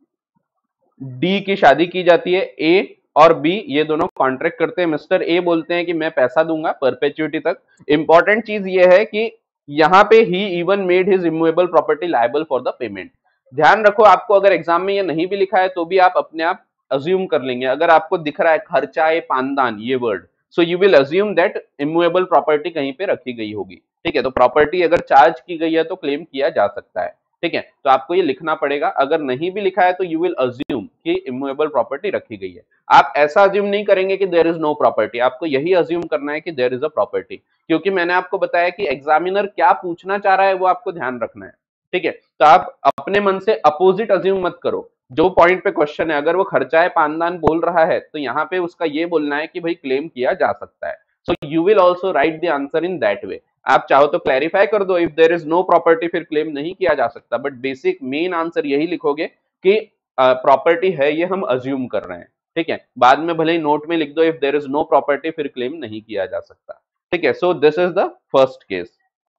डी की शादी की जाती है, ए और बी ये दोनों कॉन्ट्रैक्ट करते हैं। मिस्टर ए बोलते हैं कि मैं पैसा दूंगा परपेचुइटी तक। इंपॉर्टेंट चीज ये है कि यहाँ पे he even made his immovable property liable for the payment. ध्यान रखो, आपको अगर एग्जाम में ये नहीं भी लिखा है तो भी आप अपने आप अज्यूम कर लेंगे। अगर आपको दिख रहा है खर्चाए पानदान ये word, so you will assume that immovable property कहीं पे रखी गई होगी। ठीक है, तो प्रॉपर्टी अगर चार्ज की गई है तो क्लेम किया जा सकता है। ठीक है, तो आपको ये लिखना पड़ेगा। अगर नहीं भी लिखा है तो यू विल अज्यूम कि इमूवेबल प्रॉपर्टी रखी गई है। आप ऐसा अज्यूम नहीं करेंगे कि देयर इज नो प्रॉपर्टी, आपको यही अज्यूम करना है कि देयर इज अ प्रॉपर्टी, क्योंकि मैंने आपको बताया कि एग्जामिनर क्या पूछना चाह रहा है वो आपको ध्यान रखना है। ठीक है, तो आप अपने मन से अपोजिट अज्यूम मत करो। जो पॉइंट पे क्वेश्चन है, अगर वो खर्चाए पानदान बोल रहा है तो यहाँ पे उसका ये बोलना है कि भाई क्लेम किया जा सकता है। So you will also write the answer in that way. आप चाहो तो क्लैरिफाई कर दो, if there is no property फिर क्लेम नहीं किया जा सकता, बट बेसिक मेन आंसर यही लिखोगे कि प्रॉपर्टी है ये हम अज्यूम कर रहे हैं। ठीक है, बाद में भले ही नोट में लिख दो if there is no property फिर क्लेम नहीं किया जा सकता। ठीक है, so this is the first case.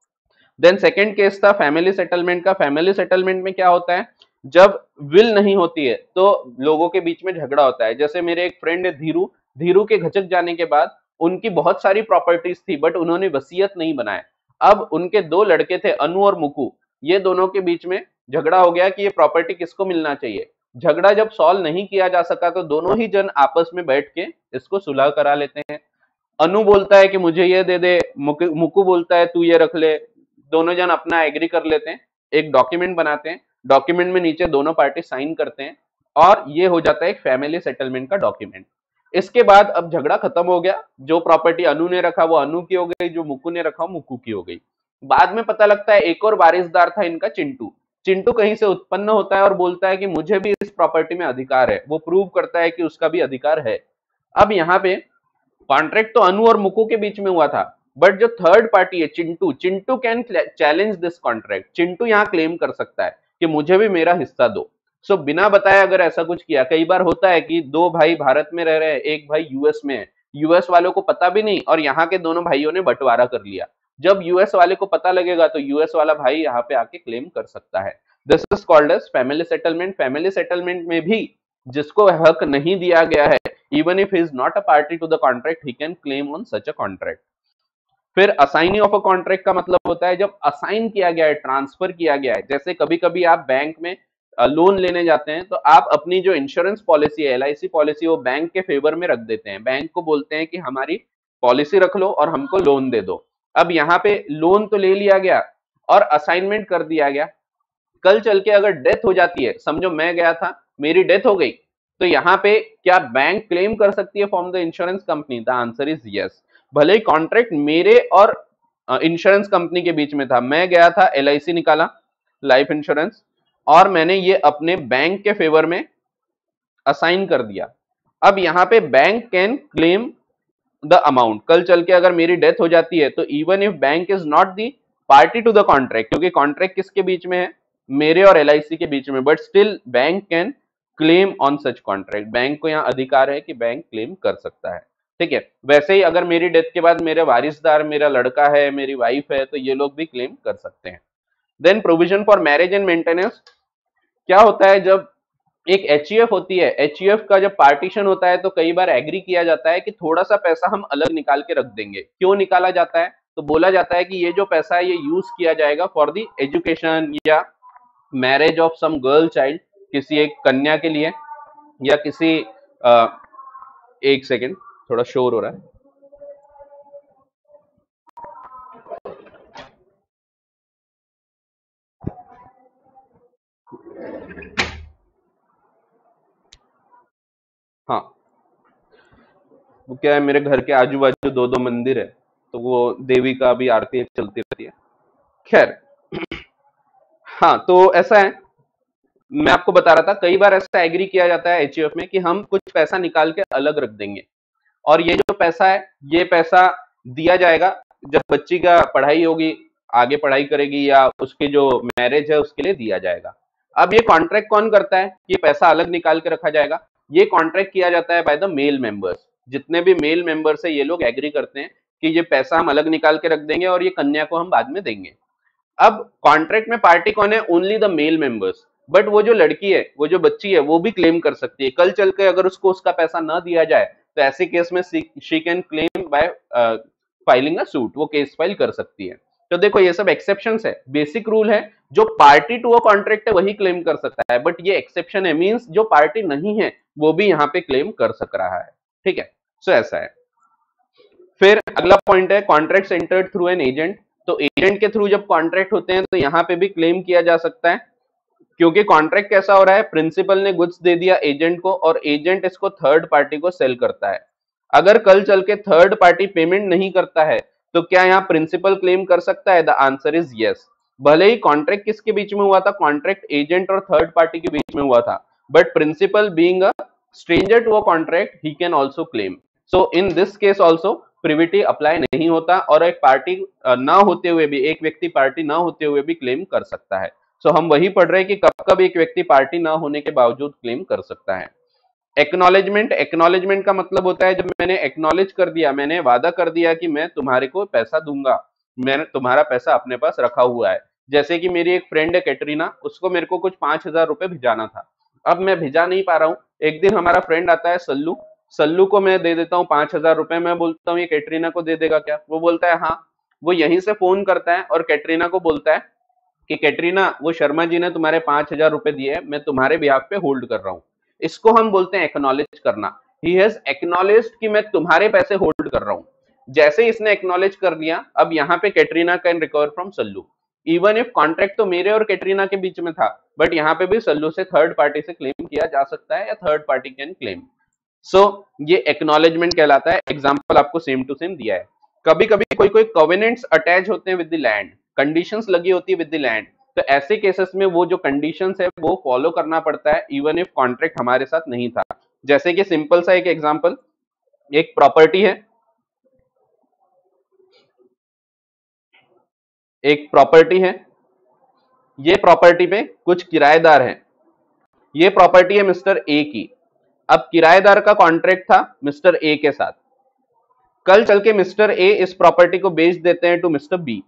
Then second case था फैमिली सेटलमेंट का। फैमिली सेटलमेंट में क्या होता है, जब विल नहीं होती है तो लोगों के बीच में झगड़ा होता है। जैसे मेरे एक फ्रेंड है धीरू, धीरू के घचक जाने के बाद उनकी बहुत सारी प्रॉपर्टीज थी बट उन्होंने वसीयत नहीं बनाया। अब उनके दो लड़के थे अनु और मुकु, ये दोनों के बीच में झगड़ा हो गया कि ये प्रॉपर्टी किसको मिलना चाहिए। झगड़ा जब सॉल्व नहीं किया जा सका तो दोनों ही जन आपस में बैठ के इसको सुलह करा लेते हैं। अनु बोलता है कि मुझे ये दे दे, मुकु बोलता है तू ये रख ले। दोनों जन अपना एग्री कर लेते हैं, एक डॉक्यूमेंट बनाते हैं, डॉक्यूमेंट में नीचे दोनों पार्टी साइन करते हैं और ये हो जाता है एक फैमिली सेटलमेंट का डॉक्यूमेंट। इसके बाद अब झगड़ा खत्म हो गया, जो प्रॉपर्टी अनु ने रखा वो अनु की हो गई, जो मुकु ने रखा वो मुकु की हो गई। बाद में पता लगता है एक और वारिसदार था इनका चिंटू। चिंटू कहीं से उत्पन्न होता है और बोलता है कि मुझे भी इस प्रॉपर्टी में अधिकार है। वो प्रूव करता है कि उसका भी अधिकार है। अब यहाँ पे कॉन्ट्रैक्ट तो अनु और मुकु के बीच में हुआ था, बट जो थर्ड पार्टी है Chintu, Chintu can challenge this contract. Chintu यहाँ क्लेम कर सकता है कि मुझे भी मेरा हिस्सा दो। सो बिना बताए अगर ऐसा कुछ किया, कई बार होता है कि दो भाई भारत में रह रहे हैं, एक भाई यूएस में है, यूएस वालों को पता भी नहीं और यहाँ के दोनों भाइयों ने बंटवारा कर लिया। जब यूएस वाले को पता लगेगा तो यूएस वाला भाई यहाँ पे आके क्लेम कर सकता है। This is called as family settlement. Family settlement में भी जिसको हक नहीं दिया गया है, even if he is not a party to the contract, he can claim on such a contract. फिर असाइनिंग ऑफ अ कॉन्ट्रैक्ट का मतलब होता है जब असाइन किया गया है, ट्रांसफर किया गया है। जैसे कभी कभी आप बैंक में लोन लेने जाते हैं तो आप अपनी जो इंश्योरेंस पॉलिसी है, एलआईसी पॉलिसी, वो बैंक के फेवर में रख देते हैं। बैंक को बोलते हैं कि हमारी पॉलिसी रख लो और हमको लोन दे दो। अब यहाँ पे लोन तो ले लिया गया और असाइनमेंट कर दिया गया। कल चल के अगर डेथ हो जाती है, समझो मैं गया था, मेरी डेथ हो गई, तो यहाँ पे क्या बैंक क्लेम कर सकती है from the insurance company? The answer is yes. भले ही कॉन्ट्रैक्ट मेरे और इंश्योरेंस कंपनी के बीच में था, मैं गया था एलआईसी निकाला, लाइफ इंश्योरेंस, और मैंने ये अपने बैंक के फेवर में असाइन कर दिया। अब यहाँ पे bank can claim the amount. कल चल के अगर मेरी डेथ हो जाती है तो even if bank is not the party to the contract, क्योंकि कॉन्ट्रैक्ट किसके बीच में है? मेरे और एलआईसी के बीच में, but still bank can claim on such contract. Bank को यहाँ अधिकार है कि बैंक क्लेम कर सकता है। ठीक है, वैसे ही अगर मेरी डेथ के बाद मेरे वारिसदार, मेरा लड़का है, मेरी वाइफ है, तो ये लोग भी क्लेम कर सकते हैं। Then provision for marriage and maintenance. क्या होता है जब एक एचईएफ होती है, एचईएफ का जब पार्टीशन होता है तो कई बार एग्री किया जाता है कि थोड़ा सा पैसा हम अलग निकाल के रख देंगे। क्यों निकाला जाता है? तो बोला जाता है कि ये जो पैसा है ये यूज किया जाएगा फॉर द एजुकेशन या marriage of some girl child, किसी एक कन्या के लिए, या किसी एक सेकेंड, थोड़ा शोर हो रहा है। हाँ, वो क्या है, मेरे घर के आजू बाजू दो दो मंदिर है, तो वो देवी का भी आरती चलती रहती है। खैर, हाँ तो ऐसा है, मैं आपको बता रहा था कई बार ऐसा एग्री किया जाता है एचयूएफ में कि हम कुछ पैसा निकाल के अलग रख देंगे, और ये जो पैसा है ये पैसा दिया जाएगा जब बच्ची का पढ़ाई होगी, आगे पढ़ाई करेगी या उसकी जो मैरिज है उसके लिए दिया जाएगा। अब ये कॉन्ट्रैक्ट कौन करता है कि पैसा अलग निकाल के रखा जाएगा? ये कॉन्ट्रैक्ट किया जाता है बाय द मेल मेंबर्स। जितने भी मेल मेंबर्स है ये लोग एग्री करते हैं कि ये पैसा हम अलग निकाल के रख देंगे और ये कन्या को हम बाद में देंगे। अब कॉन्ट्रैक्ट में पार्टी कौन है? Only the male members. But वो जो लड़की है, वो जो बच्ची है, वो भी क्लेम कर सकती है। कल चल के अगर उसको उसका पैसा ना दिया जाए तो ऐसे केस में she can claim by filing a suit, वो केस फाइल कर सकती है। तो देखो ये सब एक्सेप्शंस है, बेसिक रूल है जो पार्टी टू अ कॉन्ट्रैक्ट है वही क्लेम कर सकता है, बट ये एक्सेप्शन है, मींस जो पार्टी नहीं है वो भी यहाँ पे क्लेम कर सक रहा है। ठीक है, सो ऐसा है। फिर अगला पॉइंट है contract entered through an agent. तो एजेंट के थ्रू जब कॉन्ट्रैक्ट होते हैं तो यहाँ पे भी क्लेम किया जा सकता है, क्योंकि कॉन्ट्रैक्ट कैसा हो रहा है, प्रिंसिपल ने गुड्स दे दिया एजेंट को और एजेंट इसको थर्ड पार्टी को सेल करता है। अगर कल चल के थर्ड पार्टी पेमेंट नहीं करता है तो क्या यहाँ प्रिंसिपल क्लेम कर सकता है? The answer is yes. भले ही कॉन्ट्रैक्ट किसके बीच में हुआ था, कॉन्ट्रैक्ट एजेंट और थर्ड पार्टी के बीच में हुआ था, but principal being a stranger to a contract he can also claim. So in this case also privity apply नहीं होता और एक पार्टी ना होते हुए भी, एक व्यक्ति पार्टी ना होते हुए भी क्लेम कर सकता है। सो हम वही पढ़ रहे हैं कि कब कब एक व्यक्ति पार्टी ना होने के बावजूद क्लेम कर सकता है। एक्नॉलेजमेंट, एक्नॉलेजमेंट का मतलब होता है जब मैंने एक्नॉलेज कर दिया, मैंने वादा कर दिया कि मैं तुम्हारे को पैसा दूंगा, मैंने तुम्हारा पैसा अपने पास रखा हुआ है। जैसे कि मेरी एक फ्रेंड है कैटरीना, उसको मेरे को कुछ 5,000 रुपए भिजाना था। अब मैं भिजा नहीं पा रहा हूँ। एक दिन हमारा फ्रेंड आता है सल्लू, सल्लू को मैं दे देता हूँ 5,000 रुपए। मैं बोलता हूँ ये कैटरीना को दे देगा क्या? वो बोलता है हाँ। वो यहीं से फोन करता है और कैटरीना को बोलता है कि कैटरीना, वो शर्मा जी ने तुम्हारे 5,000 रुपए दिए हैं, मैं तुम्हारे बिहाफ पे होल्ड कर रहा हूँ। इसको हम बोलते हैं एक्नॉलेज करना। ही हैज एक्नॉलेज्ड कि मैं तुम्हारे पैसे होल्ड कर रहा हूँ। जैसे ही इसने एक्नॉलेज कर लिया, अब यहाँ पे Katrina can recover from Sallu. Even if contract तो मेरे और कैटरीना के बीच में था, बट यहाँ पे भी सल्लू से थर्ड पार्टी से क्लेम किया जा सकता है या third party can claim. So ये एक्नॉलेजमेंट कहलाता है। एग्जाम्पल आपको सेम टू सेम दिया है। कभी कभी कोई कोई कॉवेनेंट्स अटैच होते हैं विद द लैंड, कंडीशंस लगी होती है विद द लैंड, तो ऐसे केसेस में वो जो कंडीशंस है वो फॉलो करना पड़ता है इवन इफ कॉन्ट्रैक्ट हमारे साथ नहीं था। जैसे कि सिंपल सा एक एग्जांपल, एक प्रॉपर्टी है, एक प्रॉपर्टी है, ये प्रॉपर्टी पे कुछ किराएदार हैं। ये प्रॉपर्टी है मिस्टर ए की। अब किराएदार का कॉन्ट्रैक्ट था मिस्टर ए के साथ। कल चल के मिस्टर ए इस प्रॉपर्टी को बेच देते हैं टू मिस्टर बी।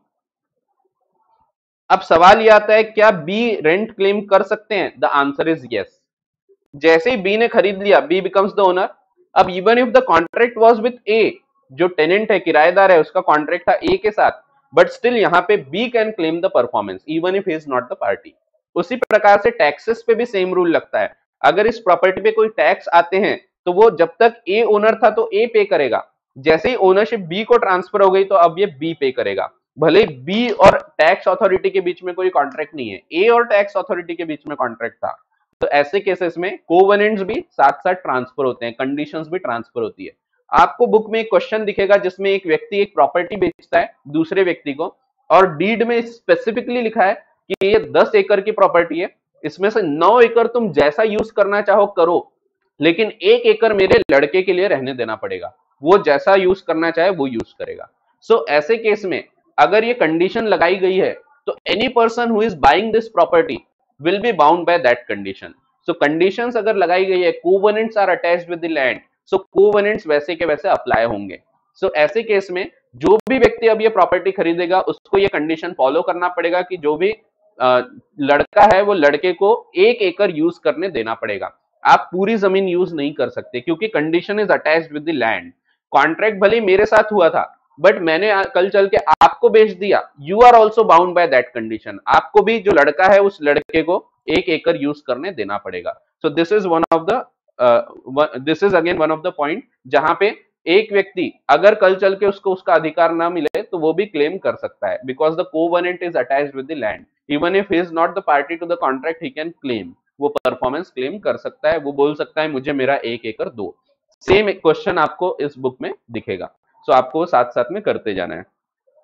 अब सवाल यह आता है क्या बी रेंट क्लेम कर सकते हैं? The answer is yes. जैसे ही बी ने खरीद लिया, बी बिकम्स द ओनर। अब even if the contract was with A, जो टेनेंट है, किराएदार है, उसका कॉन्ट्रैक्ट था ए के साथ, बट स्टिल यहाँ पे B can claim the performance even if he is not the party. उसी प्रकार से टैक्सेस पे भी सेम रूल लगता है। अगर इस प्रॉपर्टी पे कोई टैक्स आते हैं तो वो जब तक ए ओनर था तो ए पे करेगा, जैसे ही ओनरशिप बी को ट्रांसफर हो गई तो अब ये बी पे करेगा। भले बी और टैक्स अथॉरिटी के बीच में कोई कॉन्ट्रैक्ट नहीं है, ए और टैक्स अथॉरिटी के बीच में कॉन्ट्रैक्ट था। तो ऐसे केसेस में कोवेनेंट्स भी साथ साथ ट्रांसफर होते हैं, कंडीशंस भी ट्रांसफर होती है। आपको बुक में एक क्वेश्चन दिखेगा जिसमें एक व्यक्ति एक प्रॉपर्टी बेचता है दूसरे व्यक्ति को, और डीड में स्पेसिफिकली लिखा है कि ये 10 एकड़ की प्रॉपर्टी है, इसमें से 9 एकड़ तुम जैसा यूज करना चाहो करो, लेकिन 1 एकड़ मेरे लड़के के लिए रहने देना पड़ेगा, वो जैसा यूज करना चाहे वो यूज करेगा। सो ऐसे केस में अगर ये कंडीशन लगाई गई है तो any person who is buying this property will be bound by that condition. So conditions अगर लगाई गई है, covenants are attached with the land, so covenants वैसे के वैसे अप्लाई होंगे। So ऐसे केस में जो भी व्यक्ति अब ये प्रॉपर्टी खरीदेगा उसको ये कंडीशन फॉलो करना पड़ेगा कि जो भी लड़का है वो लड़के को 1 एकड़ यूज करने देना पड़ेगा। आप पूरी जमीन यूज नहीं कर सकते क्योंकि condition is attached with the land. Contract भले मेरे साथ हुआ था बट मैंने कल चल के आपको बेच दिया, you are also bound by that condition. आपको भी जो लड़का है उस लड़के को 1 एकड़ यूज करने देना पड़ेगा। So this is one of the this is again one of the point जहां पे एक व्यक्ति अगर कल चल के उसको उसका अधिकार ना मिले तो वो भी क्लेम कर सकता है, because the covenant is attached with the land. Even if he is not the party to the contract he can claim. वो परफॉर्मेंस क्लेम कर सकता है, वो बोल सकता है मुझे मेरा 1 एकड़ दो। सेम क्वेश्चन आपको इस बुक में दिखेगा, सो आपको साथ साथ में करते जाना है।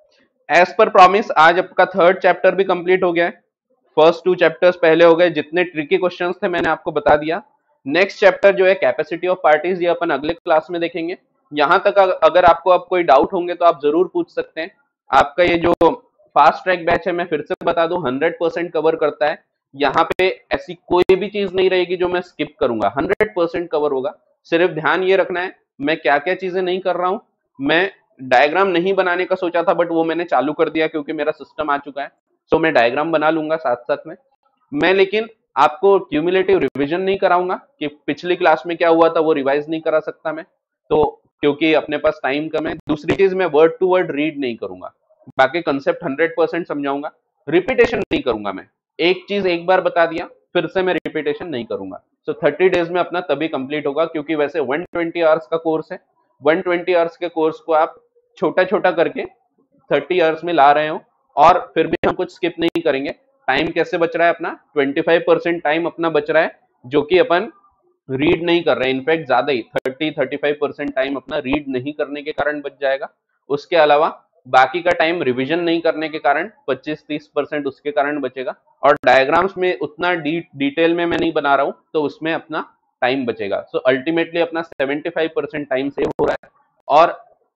एज पर प्रॉमिस आज आपका थर्ड चैप्टर भी कंप्लीट हो गया है। फर्स्ट 2 चैप्टर्स पहले हो गए, जितने ट्रिकी क्वेश्चंस थे मैंने आपको बता दिया। नेक्स्ट चैप्टर जो है कैपेसिटी ऑफ पार्टीज, ये अपन अगले क्लास में देखेंगे। यहां तक अगर आपको अब कोई डाउट होंगे तो आप जरूर पूछ सकते हैं। आपका ये जो फास्ट ट्रैक बैच है, मैं फिर से बता दूं, 100% कवर करता है। यहाँ पे ऐसी कोई भी चीज नहीं रहेगी जो मैं स्किप करूंगा, 100% कवर होगा। सिर्फ ध्यान ये रखना है मैं क्या क्या चीजें नहीं कर रहा हूं। मैं डायग्राम नहीं बनाने का सोचा था, बट वो मैंने चालू कर दिया क्योंकि मेरा सिस्टम आ चुका है। सो मैं डायग्राम बना लूंगा साथ साथ में। मैं लेकिन आपको क्यूमुलेटिव रिवीजन नहीं कराऊंगा कि पिछली क्लास में क्या हुआ था वो रिवाइज नहीं करा सकता मैं, तो क्योंकि अपने पास टाइम कम है। दूसरी चीज, मैं वर्ड टू वर्ड रीड नहीं करूंगा, बाकी कंसेप्ट 100% समझाऊंगा। रिपीटेशन नहीं करूंगा मैं, एक चीज एक बार बता दिया फिर से मैं रिपीटेशन नहीं करूंगा। सो 30 डेज में अपना तभी कंप्लीट होगा, क्योंकि वैसे 120 आवर्स का कोर्स है। 120 आवर्स के कोर्स को आप छोटा छोटा करके 30 आवर्स में ला रहे हो, और फिर भी हम कुछ स्किप नहीं करेंगे। टाइम कैसे बच रहा है अपना, 25% टाइम अपना बच रहा है जो कि अपन रीड नहीं कर रहे हैं। इनफैक्ट ज्यादा ही 30-35% टाइम अपना रीड नहीं करने के कारण बच जाएगा। उसके अलावा बाकी का टाइम रिवीजन नहीं करने के कारण 25-30% उसके कारण बचेगा। और डायग्राम्स में उतना डिटेल में मैं नहीं बना रहा हूं, तो उसमें अपना टाइम बचेगा। सो अल्टीमेटली अपना 75% टाइम सेव हो रहा है, और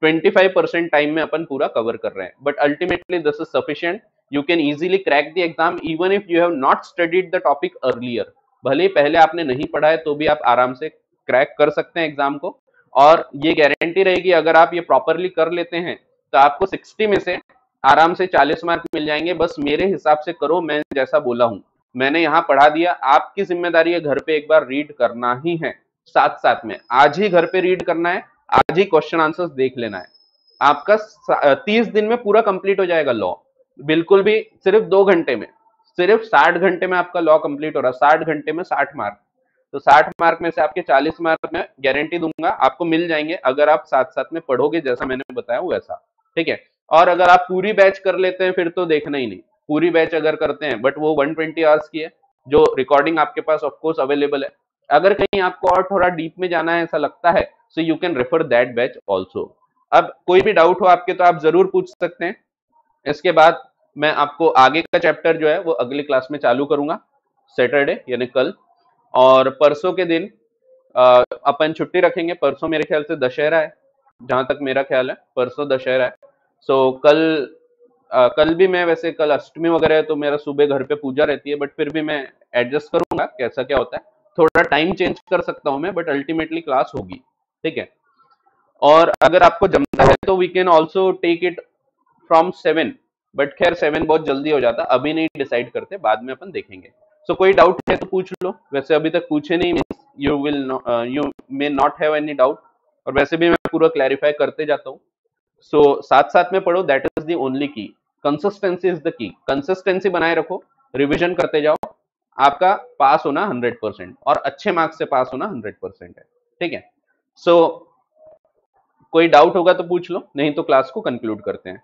25% टाइम में अपन पूरा कवर कर रहे हैं। But ultimately this is sufficient, you can easily crack the exam even if you have not studied the topic earlier. भले ही पहले आपने नहीं पढ़ा है तो भी आप आराम से क्रैक कर सकते हैं एग्जाम को। और ये गारंटी रहेगी, अगर आप ये प्रॉपरली कर लेते हैं तो आपको 60 में से आराम से 40 मार्क मिल जाएंगे। बस मेरे हिसाब से करो, मैं जैसा बोला हूं, मैंने यहाँ पढ़ा दिया। आपकी जिम्मेदारी है घर पे एक बार रीड करना ही है, साथ साथ में आज ही घर पे रीड करना है, आज ही क्वेश्चन आंसर्स देख लेना है। आपका 30 दिन में पूरा कंप्लीट हो जाएगा लॉ, बिल्कुल भी, सिर्फ 2 घंटे में, सिर्फ 60 घंटे में आपका लॉ कंप्लीट हो रहा है। 60 घंटे में 60 मार्क, तो 60 मार्क में से आपके 40 मार्क में गारंटी दूंगा आपको मिल जाएंगे, अगर आप साथ साथ में पढ़ोगे जैसा मैंने बताया वैसा। ठीक है। और अगर आप पूरी बैच कर लेते हैं फिर तो देखना ही नहीं। पूरी बैच अगर करते हैं, बट वो 120 आवर्स की है, जो रिकॉर्डिंग आपके पास ऑफकोर्स अवेलेबल है। अगर कहीं आपको और थोड़ा डीप में जाना है ऐसा लगता है, so you can refer that batch also. अब कोई भी डाउट हो आपके तो आप जरूर पूछ सकते हैं। इसके बाद मैं आपको आगे का चैप्टर जो है वो अगली क्लास में चालू करूंगा, सैटरडे यानी कल। और परसों के दिन अपन छुट्टी रखेंगे। परसों मेरे ख्याल से दशहरा है, जहां तक मेरा ख्याल है परसों दशहरा है। सो कल भी मैं, वैसे कल अष्टमी वगैरह है तो मेरा सुबह घर पे पूजा रहती है, बट फिर भी मैं एडजस्ट करूंगा कैसा क्या होता है। थोड़ा टाइम चेंज कर सकता हूं मैं, बट अल्टीमेटली क्लास होगी। ठीक है। और अगर आपको जमता है तो we can also take it from 7, but खैर 7 बहुत जल्दी हो जाता, अभी नहीं डिसाइड करते, बाद में अपन देखेंगे। सो कोई डाउट है तो पूछ लो, वैसे अभी तक पूछे नहीं, you may not have any doubt. और वैसे भी मैं पूरा क्लैरिफाई करते जाता हूँ। सो साथ साथ में पढ़ो, that is the only key. Consistency is the key, consistency बनाए रखो, रिविजन करते जाओ। आपका पास होना 100%, और अच्छे मार्क्स से पास होना 100% है। ठीक है। सो कोई डाउट होगा तो पूछ लो, नहीं तो क्लास को कंक्लूड करते हैं।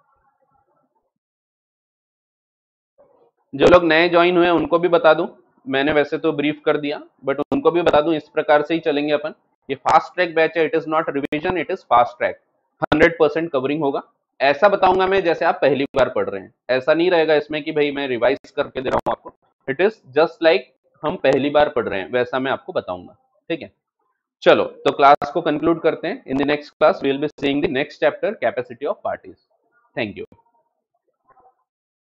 जो लोग नए ज्वाइन हुए उनको भी बता दूं, मैंने वैसे तो ब्रीफ कर दिया, बट उनको भी बता दूं, इस प्रकार से ही चलेंगे अपन। ये फास्ट ट्रैक बैच है, it is not revision, it is fast track. 100% covering होगा। ऐसा बताऊंगा मैं जैसे आप पहली बार पढ़ रहे हैं, ऐसा नहीं रहेगा इसमें कि भाई मैं रिवाइज करके दे रहा हूं आपको। इट इज जस्ट लाइक हम पहली बार पढ़ रहे हैं, वैसा मैं आपको बताऊंगा। ठीक है। चलो तो क्लास को कंक्लूड करते हैं। In the next class we will be seeing the next chapter, capacity of parties. Thank you.